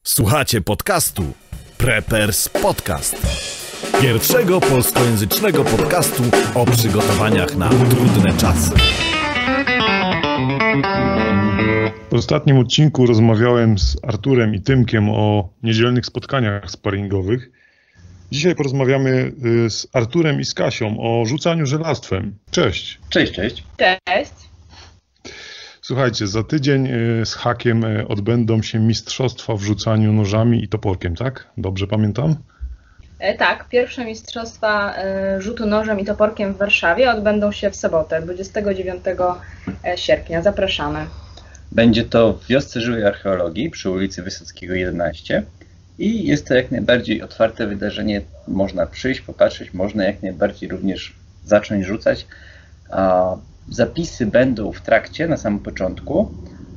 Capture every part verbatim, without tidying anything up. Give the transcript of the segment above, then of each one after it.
Słuchacie podcastu Preppers Podcast. Pierwszego polskojęzycznego podcastu o przygotowaniach na trudne czasy. W ostatnim odcinku rozmawiałem z Arturem i Tymkiem o niedzielnych spotkaniach sparingowych. Dzisiaj porozmawiamy z Arturem i z Kasią o rzucaniu żelastwem. Cześć. Cześć, cześć. Cześć. Słuchajcie, za tydzień z hakiem odbędą się mistrzostwa w rzucaniu nożami i toporkiem, tak? Dobrze pamiętam? E, tak, pierwsze mistrzostwa e, rzutu nożem i toporkiem w Warszawie odbędą się w sobotę, dwudziestego dziewiątego sierpnia. Zapraszamy. Będzie to w wiosce żywej archeologii przy ulicy Wysockiego jedenaście i jest to jak najbardziej otwarte wydarzenie. Można przyjść, popatrzeć, można jak najbardziej również zacząć rzucać. A zapisy będą w trakcie, na samym początku.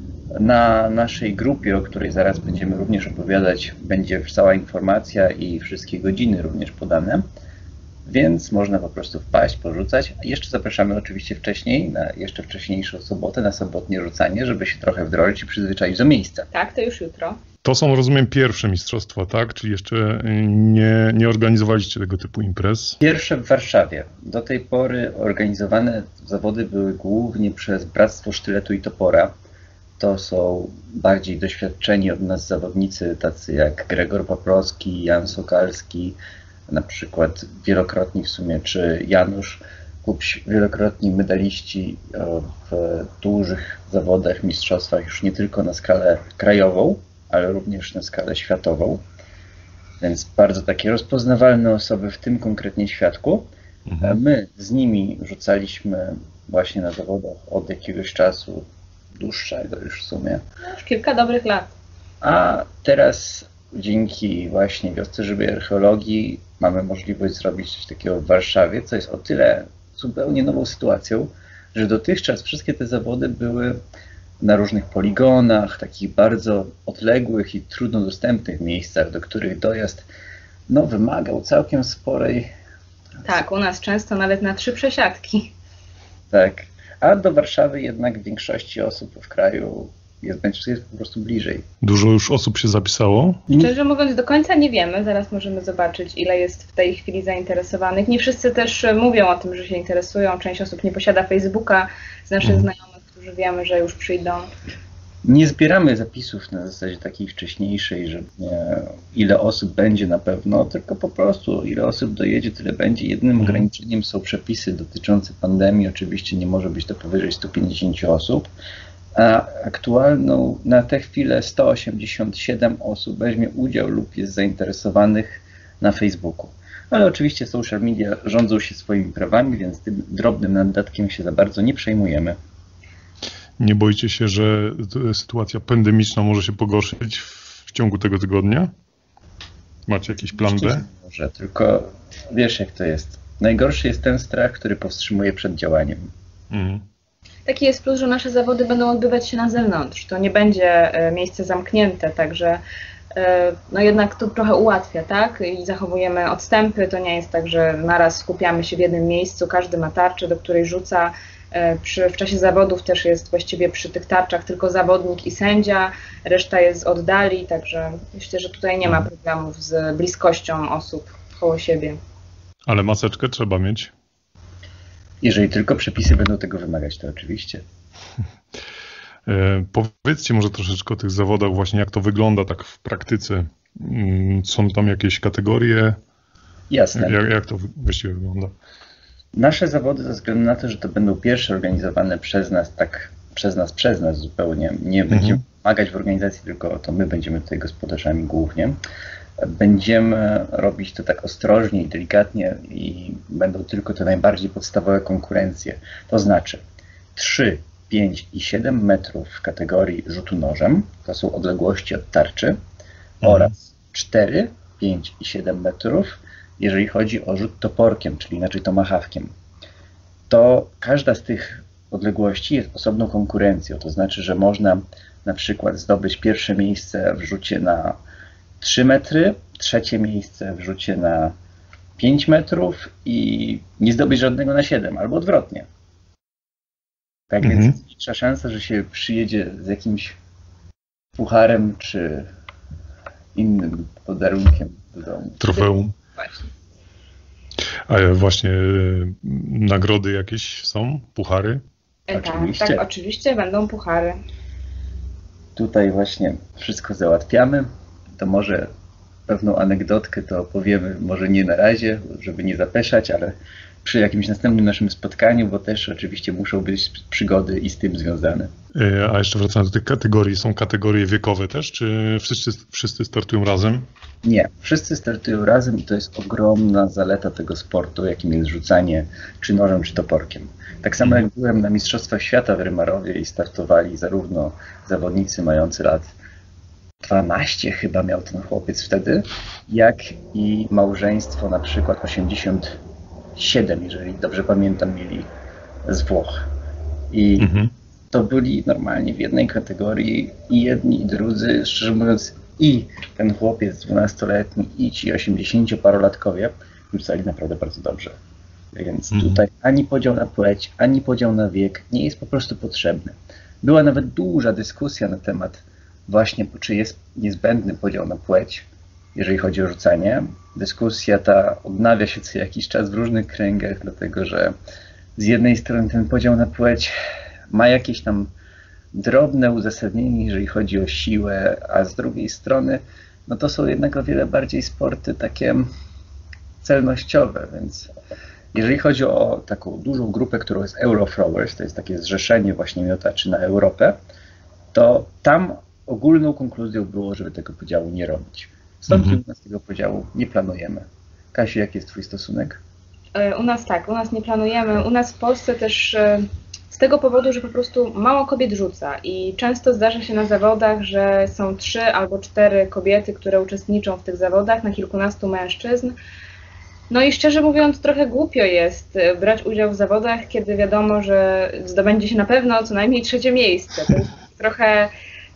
Na naszej grupie, o której zaraz będziemy również opowiadać, będzie cała informacja i wszystkie godziny również podane, więc można po prostu wpaść, porzucać. A jeszcze zapraszamy oczywiście wcześniej, na jeszcze wcześniejszą sobotę, na sobotnie rzucanie, żeby się trochę wdrożyć i przyzwyczaić do miejsca. Tak, to już jutro. To są, rozumiem, pierwsze mistrzostwa, tak? Czyli jeszcze nie, nie organizowaliście tego typu imprez? Pierwsze w Warszawie. Do tej pory organizowane zawody były głównie przez Bractwo Sztyletu i Topora. To są bardziej doświadczeni od nas zawodnicy, tacy jak Gregor Paprocki, Jan Sokalski, na przykład wielokrotni w sumie, czy Janusz Kupś, wielokrotni medaliści w dużych zawodach, mistrzostwach, już nie tylko na skalę krajową, ale również na skalę światową. Więc bardzo takie rozpoznawalne osoby w tym konkretnie świadku. Mhm. My z nimi rzucaliśmy właśnie na zawodach od jakiegoś czasu, dłuższego już w sumie. Już kilka dobrych lat. A teraz dzięki właśnie wiosce żywej archeologii mamy możliwość zrobić coś takiego w Warszawie, co jest o tyle zupełnie nową sytuacją, że dotychczas wszystkie te zawody były na różnych poligonach, takich bardzo odległych i trudno dostępnych miejscach, do których dojazd no, wymagał całkiem sporej... Tak, u nas często nawet na trzy przesiadki. Tak, a do Warszawy jednak w większości osób w kraju jest, jest po prostu bliżej. Dużo już osób się zapisało? Szczerze mówiąc, do końca nie wiemy. Zaraz możemy zobaczyć, ile jest w tej chwili zainteresowanych. Nie wszyscy też mówią o tym, że się interesują. Część osób nie posiada Facebooka z naszych hmm. znajomych, którzy wiemy, że już przyjdą. Nie zbieramy zapisów na zasadzie takiej wcześniejszej, że nie, ile osób będzie na pewno, tylko po prostu ile osób dojedzie, tyle będzie. Jedynym hmm. ograniczeniem są przepisy dotyczące pandemii. Oczywiście nie może być to powyżej stu pięćdziesięciu osób. A aktualną na tę chwilę sto osiemdziesiąt siedem osób weźmie udział lub jest zainteresowanych na Facebooku. Ale oczywiście social media rządzą się swoimi prawami, więc tym drobnym naddatkiem się za bardzo nie przejmujemy. Nie boicie się, że sytuacja pandemiczna może się pogorszyć w ciągu tego tygodnia? Macie jakiś plan B? Może, tylko wiesz jak to jest. Najgorszy jest ten strach, który powstrzymuje przed działaniem. Mhm. Taki jest plus, że nasze zawody będą odbywać się na zewnątrz. To nie będzie miejsce zamknięte, także no jednak to trochę ułatwia, tak? I zachowujemy odstępy. To nie jest tak, że naraz skupiamy się w jednym miejscu, każdy ma tarczę, do której rzuca. Przy, w czasie zawodów też jest właściwie przy tych tarczach tylko zawodnik i sędzia, reszta jest z oddali, także myślę, że tutaj nie ma problemów z bliskością osób koło siebie. Ale maseczkę trzeba mieć. Jeżeli tylko przepisy będą tego wymagać, to oczywiście. E, powiedzcie może troszeczkę o tych zawodach, właśnie jak to wygląda tak w praktyce. Są tam jakieś kategorie? Jasne. Jak, jak to właściwie wygląda? Nasze zawody, ze względu na to, że to będą pierwsze organizowane przez nas, tak przez nas, przez nas zupełnie, nie będziemy mhm. pomagać w organizacji, tylko to my będziemy tutaj gospodarzami głównie. Będziemy robić to tak ostrożnie i delikatnie i będą tylko te najbardziej podstawowe konkurencje. To znaczy trzy, pięć i siedem metrów w kategorii rzutu nożem, to są odległości od tarczy, mhm. oraz cztery, pięć i siedem metrów, jeżeli chodzi o rzut toporkiem, czyli inaczej tomahawkiem. To każda z tych odległości jest osobną konkurencją, to znaczy, że można na przykład zdobyć pierwsze miejsce w rzucie na trzy metry, trzecie miejsce w rzucie na pięć metrów i nie zdobyć żadnego na siedem, albo odwrotnie. Tak mhm. więc jest większa szansa, że się przyjedzie z jakimś pucharem czy innym podarunkiem do domu. Trofeum. Właśnie. A właśnie y, nagrody jakieś są? Puchary? E, tak, Oczywiście. tak, oczywiście będą puchary. Tutaj właśnie wszystko załatwiamy. To może pewną anegdotkę to opowiemy, może nie na razie, żeby nie zapeszać, ale przy jakimś następnym naszym spotkaniu, bo też oczywiście muszą być przygody i z tym związane. Y, a jeszcze wracając do tych kategorii, są kategorie wiekowe też, czy wszyscy, wszyscy startują razem? Nie, wszyscy startują razem i to jest ogromna zaleta tego sportu, jakim jest rzucanie czy nożem, czy toporkiem. Tak samo jak byłem na Mistrzostwach Świata w Rymarowie i startowali zarówno zawodnicy mający lat dwanaście chyba miał ten chłopiec wtedy, jak i małżeństwo na przykład osiemdziesiąt siedem, jeżeli dobrze pamiętam, mieli z Włoch. I Mhm. to byli normalnie w jednej kategorii i jedni i drudzy, szczerze mówiąc i ten chłopiec dwunastoletni i ci osiemdziesięcioparolatkowie rzucali naprawdę bardzo dobrze. Więc Mhm. tutaj ani podział na płeć, ani podział na wiek nie jest po prostu potrzebny. Była nawet duża dyskusja na temat właśnie, czy jest niezbędny podział na płeć, jeżeli chodzi o rzucanie. Dyskusja ta odnawia się co jakiś czas w różnych kręgach, dlatego że z jednej strony ten podział na płeć ma jakieś tam drobne uzasadnienie, jeżeli chodzi o siłę, a z drugiej strony no to są jednak o wiele bardziej sporty takie celnościowe, więc jeżeli chodzi o taką dużą grupę, którą jest Eurothrowers, to jest takie zrzeszenie właśnie miotaczy na Europę, to tam ogólną konkluzją było, żeby tego podziału nie robić. Stąd Mhm. u nas tego podziału nie planujemy. Kasiu, jaki jest twój stosunek? E, U nas tak, u nas nie planujemy. U nas w Polsce też e, z tego powodu, że po prostu mało kobiet rzuca i często zdarza się na zawodach, że są trzy albo cztery kobiety, które uczestniczą w tych zawodach na kilkunastu mężczyzn. No i szczerze mówiąc, trochę głupio jest e, brać udział w zawodach, kiedy wiadomo, że zdobędzie się na pewno co najmniej trzecie miejsce. To jest trochę,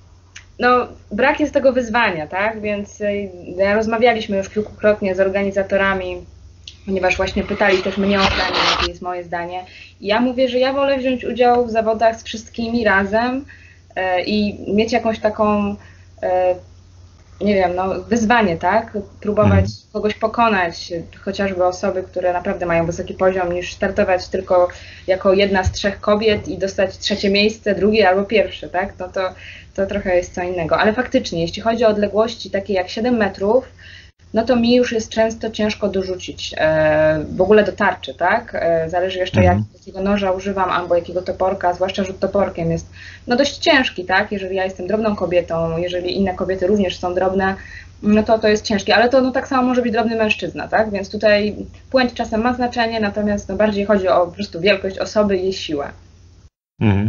no brak jest tego wyzwania, tak? Więc e, ja rozmawialiśmy już kilkukrotnie z organizatorami, ponieważ właśnie pytali też mnie o zdanie, jakie jest moje zdanie. I ja mówię, że ja wolę wziąć udział w zawodach z wszystkimi razem e, i mieć jakąś taką, e, nie wiem, no wyzwanie, tak? Próbować Mhm. kogoś pokonać, chociażby osoby, które naprawdę mają wysoki poziom, niż startować tylko jako jedna z trzech kobiet i dostać trzecie miejsce, drugie albo pierwsze, tak? No to, to trochę jest co innego. Ale faktycznie, jeśli chodzi o odległości takie jak siedem metrów, no to mi już jest często ciężko dorzucić e, w ogóle do tarczy, tak? E, zależy jeszcze Mhm. jak, jakiego noża używam albo jakiego toporka, zwłaszcza rzut toporkiem jest no dość ciężki, tak? Jeżeli ja jestem drobną kobietą, jeżeli inne kobiety również są drobne, no to to jest ciężkie, ale to no tak samo może być drobny mężczyzna, tak? Więc tutaj płeć czasem ma znaczenie, natomiast no bardziej chodzi o po prostu wielkość osoby i jej siłę. Mhm.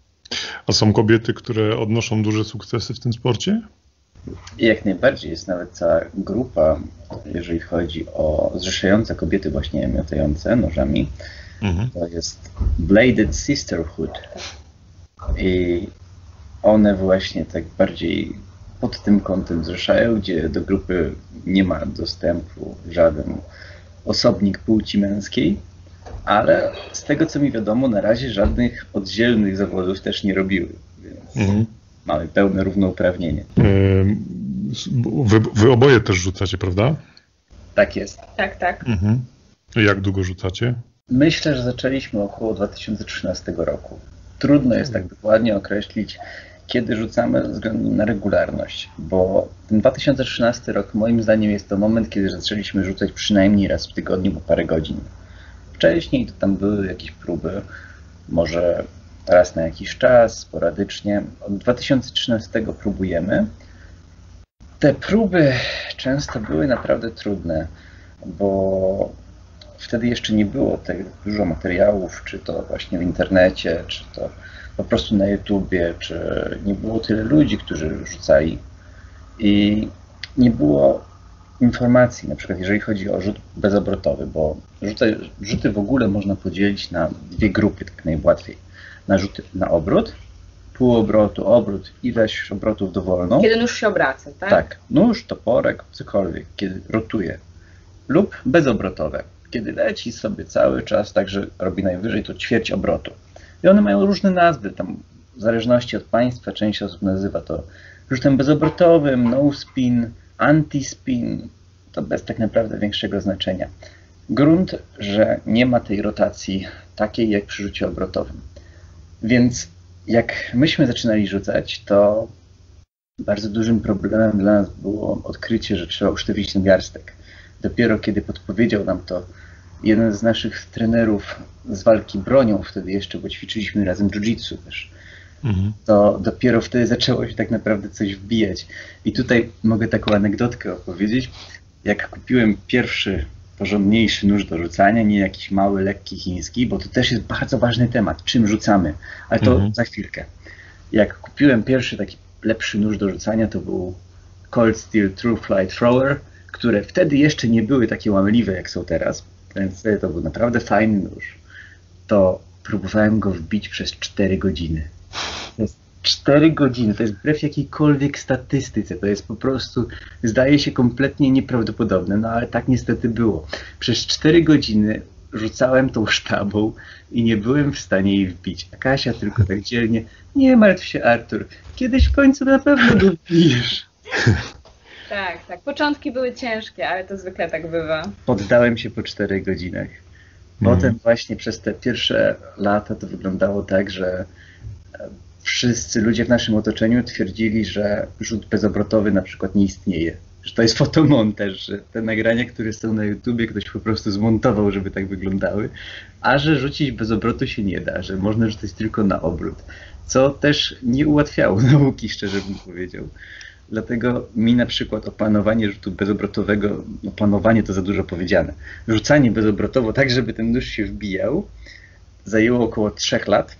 A są kobiety, które odnoszą duże sukcesy w tym sporcie? I jak najbardziej jest nawet cała grupa, jeżeli chodzi o zrzeszające kobiety właśnie miotające nożami, Mhm. to jest Bladed Sisterhood i one właśnie tak bardziej pod tym kątem zrzeszają, gdzie do grupy nie ma dostępu żaden osobnik płci męskiej, ale z tego co mi wiadomo na razie żadnych oddzielnych zawodów też nie robiły, więc Mhm. mamy pełne równouprawnienie. Ym, Wy, wy oboje też rzucacie, prawda? Tak jest. Tak, tak. Mhm. Jak długo rzucacie? Myślę, że zaczęliśmy około dwa tysiące trzynastego roku. Trudno jest tak dokładnie określić, kiedy rzucamy ze względu na regularność, bo ten dwa tysiące trzynasty rok moim zdaniem jest to moment, kiedy zaczęliśmy rzucać przynajmniej raz w tygodniu po parę godzin. Wcześniej to tam były jakieś próby, może raz na jakiś czas, sporadycznie. Od dwa tysiące trzynastego próbujemy. Te próby często były naprawdę trudne, bo wtedy jeszcze nie było tak dużo materiałów, czy to właśnie w internecie, czy to po prostu na YouTubie, czy nie było tyle ludzi, którzy rzucali i nie było informacji, na przykład jeżeli chodzi o rzut bezobrotowy, bo rzuty, rzuty w ogóle można podzielić na dwie grupy tak najłatwiej. Na rzuty na obrót, pół obrotu, obrót, ileś obrotów dowolną. Kiedy nóż się obraca, tak? Tak, nóż, toporek, cokolwiek, kiedy rotuje. Lub bezobrotowe, kiedy leci sobie cały czas, także robi najwyżej to ćwierć obrotu. I one mają różne nazwy, tam w zależności od państwa część osób nazywa to rzutem bezobrotowym, no spin, Anti-spin to bez tak naprawdę większego znaczenia. Grunt, że nie ma tej rotacji takiej jak przy rzucie obrotowym. Więc jak myśmy zaczynali rzucać, to bardzo dużym problemem dla nas było odkrycie, że trzeba usztywnić ten garstek. Dopiero kiedy podpowiedział nam to jeden z naszych trenerów z walki bronią, wtedy jeszcze, bo ćwiczyliśmy razem jiu-jitsu też, mhm. to dopiero wtedy zaczęło się tak naprawdę coś wbijać. I tutaj mogę taką anegdotkę opowiedzieć. Jak kupiłem pierwszy porządniejszy nóż do rzucania, nie jakiś mały, lekki chiński, bo to też jest bardzo ważny temat, czym rzucamy, ale to mhm. za chwilkę. Jak kupiłem pierwszy taki lepszy nóż do rzucania, to był Cold Steel True Flight Thrower, które wtedy jeszcze nie były takie łamliwe jak są teraz, więc to był naprawdę fajny nóż. To próbowałem go wbić przez cztery godziny. To jest cztery godziny, to jest wbrew jakiejkolwiek statystyce, to jest po prostu, zdaje się kompletnie nieprawdopodobne, no ale tak niestety było. Przez cztery godziny rzucałem tą sztabą i nie byłem w stanie jej wbić. A Kasia tylko tak dzielnie, nie martw się Artur, kiedyś w końcu na pewno go wbijesz. Tak, tak. Początki były ciężkie, ale to zwykle tak bywa. Poddałem się po czterech godzinach. Potem mm. właśnie przez te pierwsze lata to wyglądało tak, że wszyscy ludzie w naszym otoczeniu twierdzili, że rzut bezobrotowy na przykład nie istnieje. Że to jest fotomontaż, że te nagrania, które są na YouTubie, ktoś po prostu zmontował, żeby tak wyglądały, a że rzucić bez obrotu się nie da, że można rzucać tylko na obrót. Co też nie ułatwiało nauki, szczerze bym powiedział. Dlatego mi na przykład opanowanie rzutu bezobrotowego, opanowanie to za dużo powiedziane, rzucanie bezobrotowo tak, żeby ten nóż się wbijał, zajęło około trzech lat,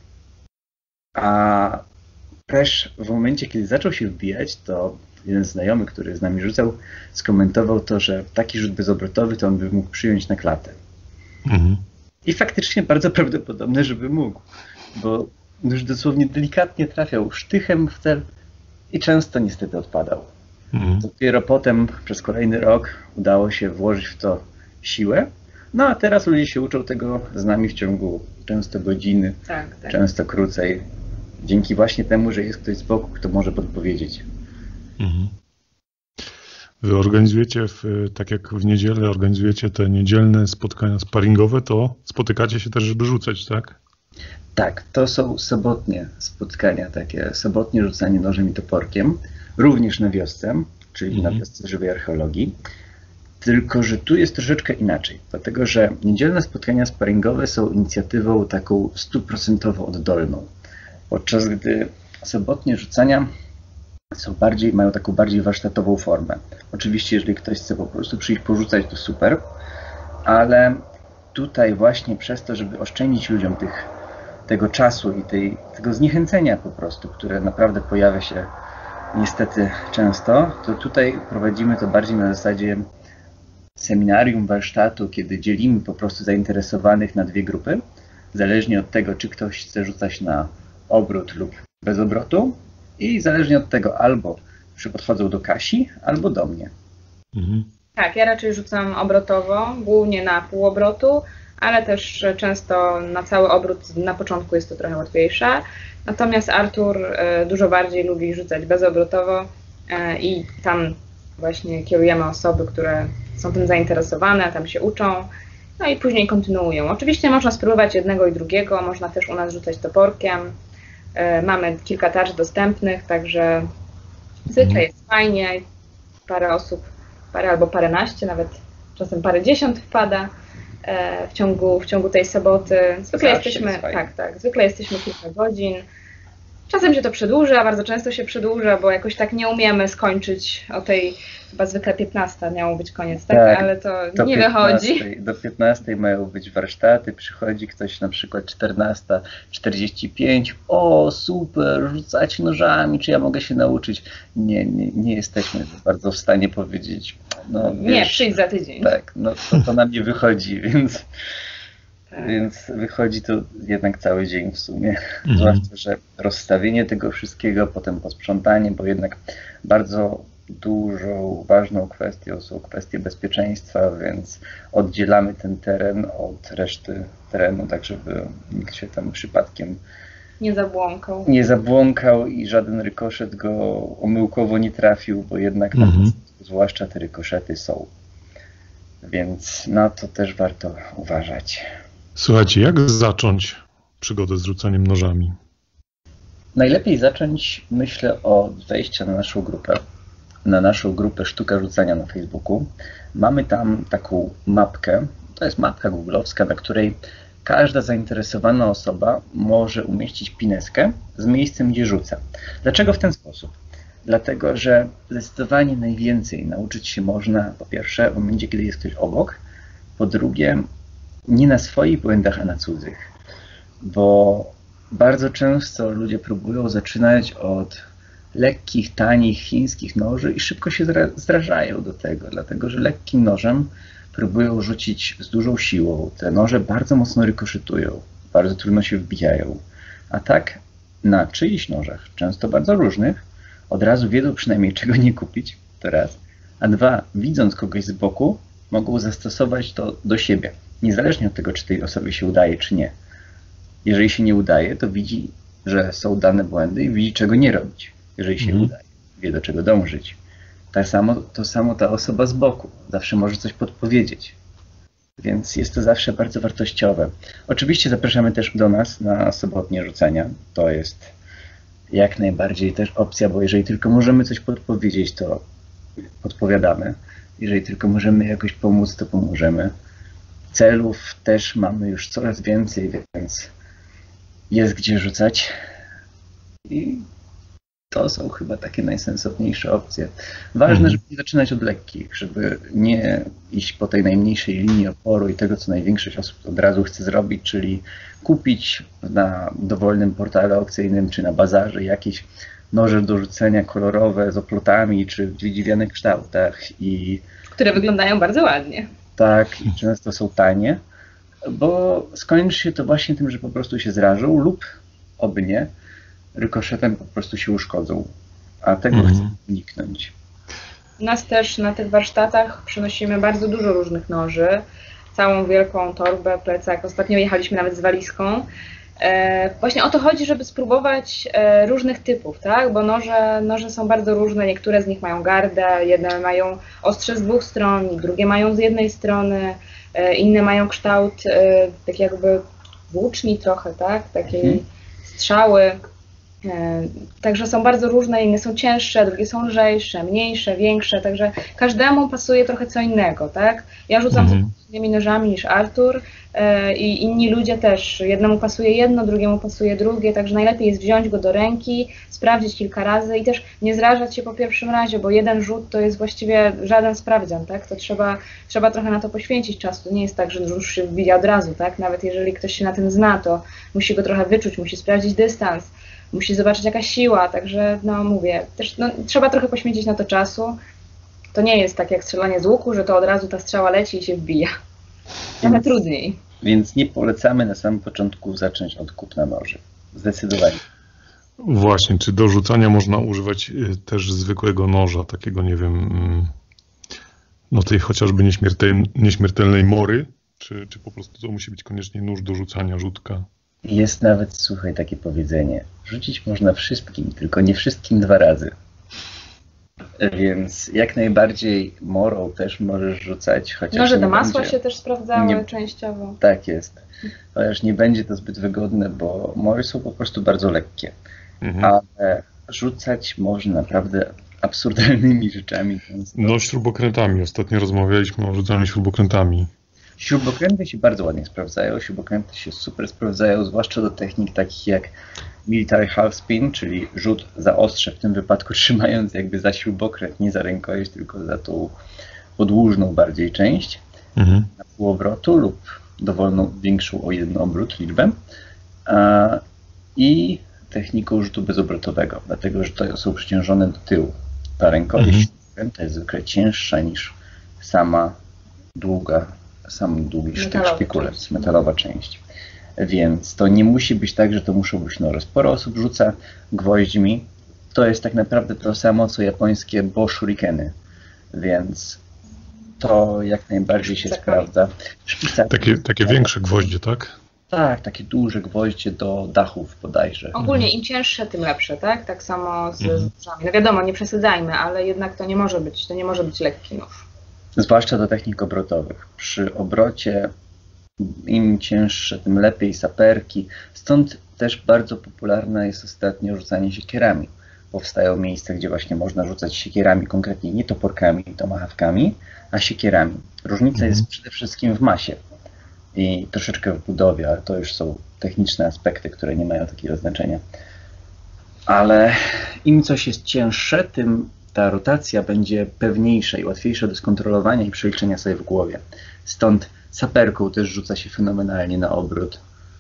a też w momencie, kiedy zaczął się wbijać, to jeden znajomy, który z nami rzucał, skomentował to, że taki rzut bezobrotowy to on by mógł przyjąć na klatę. Mhm. I faktycznie bardzo prawdopodobne, żeby mógł, bo nóż dosłownie delikatnie trafiał sztychem w cel, i często niestety odpadał. Mhm. Dopiero potem przez kolejny rok udało się włożyć w to siłę. No a teraz ludzie się uczą tego z nami w ciągu często godziny, tak, tak. często krócej. Dzięki właśnie temu, że jest ktoś z boku, kto może podpowiedzieć. Mhm. Wy organizujecie, w, tak jak w niedzielę organizujecie te niedzielne spotkania sparingowe, to spotykacie się też, żeby rzucać, tak? Tak, to są sobotnie spotkania, takie sobotnie rzucanie nożem i toporkiem, również na wiosce, czyli mhm. na wiosce żywej archeologii. Tylko że tu jest troszeczkę inaczej, dlatego że niedzielne spotkania sparingowe są inicjatywą taką stuprocentowo oddolną, podczas gdy sobotnie rzucania są bardziej, mają taką bardziej warsztatową formę. Oczywiście, jeżeli ktoś chce po prostu przyjść porzucać, to super, ale tutaj właśnie przez to, żeby oszczędzić ludziom tych tego czasu i tej, tego zniechęcenia po prostu, które naprawdę pojawia się niestety często, to tutaj prowadzimy to bardziej na zasadzie seminarium, warsztatu, kiedy dzielimy po prostu zainteresowanych na dwie grupy, zależnie od tego, czy ktoś chce rzucać na obrót lub bez obrotu i zależnie od tego albo podchodzą do Kasi, albo do mnie. Mhm. Tak, ja raczej rzucam obrotowo, głównie na pół obrotu, ale też często na cały obrót na początku jest to trochę łatwiejsze. Natomiast Artur dużo bardziej lubi rzucać bezobrotowo i tam właśnie kierujemy osoby, które są tym zainteresowane, tam się uczą, no i później kontynuują. Oczywiście można spróbować jednego i drugiego, można też u nas rzucać toporkiem. Mamy kilka tarcz dostępnych, także zwykle jest fajnie, parę osób, parę albo paręnaście, nawet czasem parędziesiąt wpada w ciągu, w ciągu tej soboty. Zwykle Zawsze jesteśmy, tak, tak, zwykle jesteśmy kilka godzin. Czasem się to przedłuża, bardzo często się przedłuża, bo jakoś tak nie umiemy skończyć o tej, chyba zwykle piętnastej miało być koniec, tak? tak ale to nie wychodzi. Do piętnastej mają być warsztaty, przychodzi ktoś na przykład czternasta czterdzieści pięć, o super, rzucać nożami, czy ja mogę się nauczyć? Nie, nie, nie jesteśmy bardzo w stanie powiedzieć. No, nie, wiesz, przyjdź za tydzień. Tak, no to, to nam nie wychodzi, więc... Tak. Więc wychodzi to jednak cały dzień w sumie. Mhm. Zwłaszcza, że rozstawienie tego wszystkiego, potem posprzątanie, bo jednak bardzo dużą, ważną kwestią są kwestie bezpieczeństwa, więc oddzielamy ten teren od reszty terenu, tak żeby nikt się tam przypadkiem nie zabłąkał. Nie zabłąkał i żaden rykoszet go omyłkowo nie trafił, bo jednak mhm. zwłaszcza te rykoszety są. Więc na to też warto uważać. Słuchajcie, jak zacząć przygodę z rzucaniem nożami? Najlepiej zacząć, myślę, od wejścia na naszą grupę. Na naszą grupę Sztuka Rzucania na Facebooku. Mamy tam taką mapkę. To jest mapka googlowska, na której każda zainteresowana osoba może umieścić pineskę z miejscem, gdzie rzuca. Dlaczego w ten sposób? Dlatego, że zdecydowanie najwięcej nauczyć się można, po pierwsze, w momencie, kiedy jest ktoś obok, po drugie, nie na swoich błędach, a na cudzych. Bo bardzo często ludzie próbują zaczynać od lekkich, tanich chińskich noży i szybko się zrażają do tego, dlatego że lekkim nożem próbują rzucić z dużą siłą. Te noże bardzo mocno rykoszetują, bardzo trudno się wbijają. A tak na czyichś nożach, często bardzo różnych, od razu wiedzą przynajmniej czego nie kupić, to raz. A dwa, widząc kogoś z boku, mogą zastosować to do siebie. Niezależnie od tego, czy tej osobie się udaje, czy nie. Jeżeli się nie udaje, to widzi, że są dane błędy i widzi, czego nie robić. Jeżeli się mhm. udaje, wie, do czego dążyć. Tak samo, to samo ta osoba z boku. Zawsze może coś podpowiedzieć. Więc jest to zawsze bardzo wartościowe. Oczywiście zapraszamy też do nas na sobotnie rzucania. To jest jak najbardziej też opcja, bo jeżeli tylko możemy coś podpowiedzieć, to podpowiadamy. Jeżeli tylko możemy jakoś pomóc, to pomożemy. Celów też mamy już coraz więcej, więc jest gdzie rzucać. I to są chyba takie najsensowniejsze opcje. Ważne, mhm. żeby nie zaczynać od lekkich, żeby nie iść po tej najmniejszej linii oporu i tego, co największość osób od razu chce zrobić, czyli kupić na dowolnym portalu aukcyjnym czy na bazarze jakieś noże do rzucenia kolorowe z oplotami czy w wydziwianych kształtach. I które wyglądają bardzo ładnie. Tak, i często są tanie, bo skończy się to właśnie tym, że po prostu się zrażą lub, oby nie, rykoszetem po prostu się uszkodzą, a tego mm. chcę uniknąć. Nas też na tych warsztatach przynosimy bardzo dużo różnych noży, całą wielką torbę, plecak. Ostatnio jechaliśmy nawet z walizką. E, właśnie o to chodzi, żeby spróbować e, różnych typów, tak? Bo noże, noże są bardzo różne, niektóre z nich mają gardę, jedne mają ostrze z dwóch stron, drugie mają z jednej strony, e, inne mają kształt e, tak jakby włóczni trochę, tak? Takiej hmm. strzały. Także są bardzo różne, inne są cięższe, drugie są lżejsze, mniejsze, większe, także każdemu pasuje trochę co innego, tak? Ja rzucam mm-hmm. z innymi nożami niż Artur i inni ludzie też. Jednemu pasuje jedno, drugiemu pasuje drugie, także najlepiej jest wziąć go do ręki, sprawdzić kilka razy i też nie zrażać się po pierwszym razie, bo jeden rzut to jest właściwie żaden sprawdzian, tak? To trzeba, trzeba trochę na to poświęcić czasu. To nie jest tak, że rzut się wbija od razu, tak? Nawet jeżeli ktoś się na tym zna, to musi go trochę wyczuć, musi sprawdzić dystans. Musi zobaczyć jaka siła, także no mówię, też no, trzeba trochę poświęcić na to czasu. To nie jest tak jak strzelanie z łuku, że to od razu ta strzała leci i się wbija. Trochę trudniej. Więc nie polecamy na samym początku zacząć od kupna noży. Zdecydowanie. Właśnie, czy do rzucania można używać też zwykłego noża, takiego nie wiem, no tej chociażby nieśmiertelnej, nieśmiertelnej mory, czy, czy po prostu to musi być koniecznie nóż do rzucania, rzutka? Jest nawet, słuchaj, takie powiedzenie, rzucić można wszystkim, tylko nie wszystkim dwa razy. Więc jak najbardziej morą też możesz rzucać, chociaż noże nie do masła będzie, się też sprawdzały nie, częściowo. Tak jest, chociaż nie będzie to zbyt wygodne, bo mory są po prostu bardzo lekkie. Mhm. Ale rzucać można naprawdę absurdalnymi rzeczami. No śrubokrętami, ostatnio rozmawialiśmy o rzucaniu śrubokrętami. Śrubokręty się bardzo ładnie sprawdzają, śrubokręty się super sprawdzają, zwłaszcza do technik takich jak military half spin, czyli rzut za ostrze, w tym wypadku trzymając jakby za śrubokręt, nie za rękojeść, tylko za tą podłużną bardziej część mhm. na półobrotu lub dowolną większą o jeden obrót liczbę i techniką rzutu bezobrotowego, dlatego że to są przyciążone do tyłu. Ta rękojeść mhm. jest zwykle cięższa niż sama długa sam długi sztyk, szpikulec, metalowa część. Więc to nie musi być tak, że to muszą być noże. Sporo osób rzuca gwoźdźmi. To jest tak naprawdę to samo, co japońskie bo shurikeny. Więc to jak najbardziej się sprawdza. Szpicaki. Takie, takie większe gwoździe, tak? Tak, takie duże gwoździe do dachów bodajże. Ogólnie im cięższe, tym lepsze, tak? Tak samo z nożami. No wiadomo, nie przesadzajmy, ale jednak to nie może być, to nie może być lekki nóż. Zwłaszcza do technik obrotowych. Przy obrocie im cięższe, tym lepiej saperki. Stąd też bardzo popularne jest ostatnio rzucanie siekierami. Powstają miejsca, gdzie właśnie można rzucać siekierami, konkretnie nie toporkami, tomahawkami, a siekierami. Różnica Mhm. jest przede wszystkim w masie i troszeczkę w budowie, ale to już są techniczne aspekty, które nie mają takiego znaczenia. Ale im coś jest cięższe, tym ta rotacja będzie pewniejsza i łatwiejsza do skontrolowania i przeliczenia sobie w głowie. Stąd saperką też rzuca się fenomenalnie na obrót.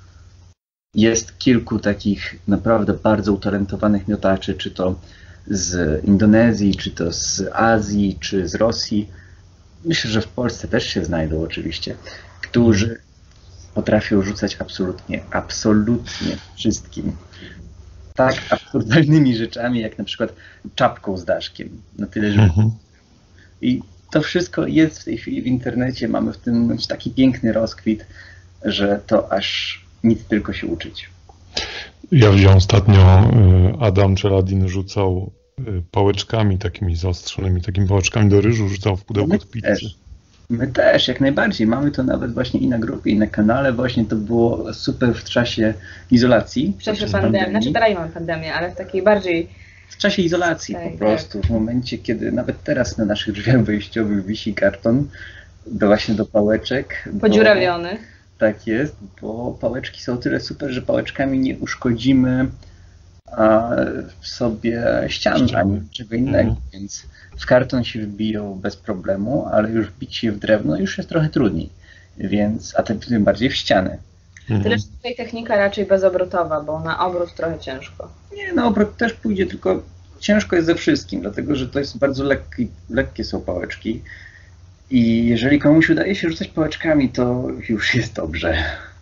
Jest kilku takich naprawdę bardzo utalentowanych miotaczy, czy to z Indonezji, czy to z Azji, czy z Rosji. Myślę, że w Polsce też się znajdą oczywiście, którzy potrafią rzucać absolutnie, absolutnie wszystkim. Tak absurdalnymi rzeczami, jak na przykład czapką z daszkiem. Na tyle, że... Mhm. I to wszystko jest w tej chwili w internecie. Mamy w tym momencie taki piękny rozkwit, że to aż nic tylko się uczyć. Ja widziałem ostatnio, y, Adam Czeladin rzucał y, pałeczkami takimi zaostrzonymi, takimi pałeczkami do ryżu, rzucał w pudełko My od pizzy. też. My też, jak najbardziej. Mamy to nawet właśnie i na grupie, i na kanale. Właśnie to było super w czasie izolacji. W czasie podczas pandemii, znaczy teraz mamy pandemię, ale w takiej bardziej... W czasie izolacji Tak, po prostu. W momencie, kiedy nawet teraz na naszych drzwiach wejściowych wisi karton do właśnie do pałeczek. bo- podziurawionych. Tak jest, bo pałeczki są tyle super, że pałeczkami nie uszkodzimy a, sobie ścian Ściany. ani czego innego, Mhm. więc w karton się wbiją bez problemu, ale już wbić się w drewno już jest trochę trudniej, więc, a tym tym bardziej w ściany. Mhm. Tyle, że tutaj technika raczej bezobrotowa, bo na obrót trochę ciężko. Nie, no obrót też pójdzie, tylko ciężko jest ze wszystkim, dlatego że to jest bardzo lekki, lekkie są pałeczki i jeżeli komuś udaje się rzucać pałeczkami, to już jest dobrze.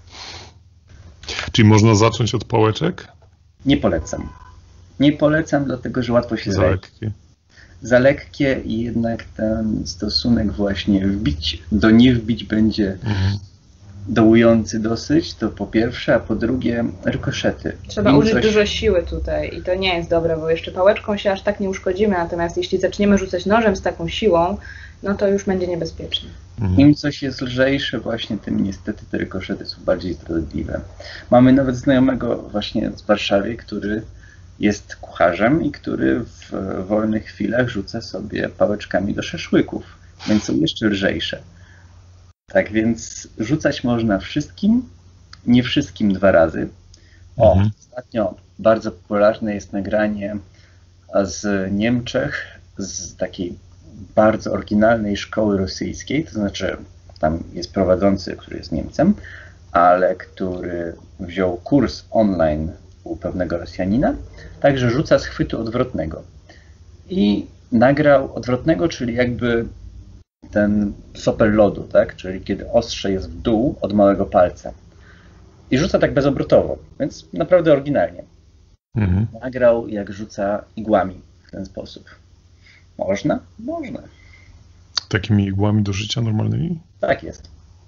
Czyli można zacząć od pałeczek? Nie polecam. Nie polecam, dlatego że łatwo się Za zajdzie. lekkie. Za lekkie i jednak ten stosunek właśnie wbić do nie wbić będzie Mhm. dołujący dosyć, to po pierwsze, a po drugie rykoszety. Trzeba Im użyć coś- dużo siły tutaj i to nie jest dobre, bo jeszcze pałeczką się aż tak nie uszkodzimy, natomiast jeśli zaczniemy rzucać nożem z taką siłą, no to już będzie niebezpiecznie. Mhm. Im coś jest lżejsze, właśnie tym niestety te rykoszety są bardziej zdradliwe. Mamy nawet znajomego właśnie z Warszawy, który jest kucharzem i który w wolnych chwilach rzuca sobie pałeczkami do szaszłyków, więc są jeszcze lżejsze. Tak więc rzucać można wszystkim, nie wszystkim dwa razy. O, Mhm. ostatnio bardzo popularne jest nagranie z Niemczech, z takiej bardzo oryginalnej szkoły rosyjskiej, to znaczy tam jest prowadzący, który jest Niemcem, ale który wziął kurs online u pewnego Rosjanina, także rzuca z chwytu odwrotnego. I nagrał odwrotnego, czyli jakby ten sopel lodu, tak? Czyli kiedy ostrze jest w dół od małego palca. I rzuca tak bezobrotowo, więc naprawdę oryginalnie. Mhm. Nagrał, jak rzuca igłami w ten sposób. Można? Można. Takimi igłami do życia normalnymi? Tak jest.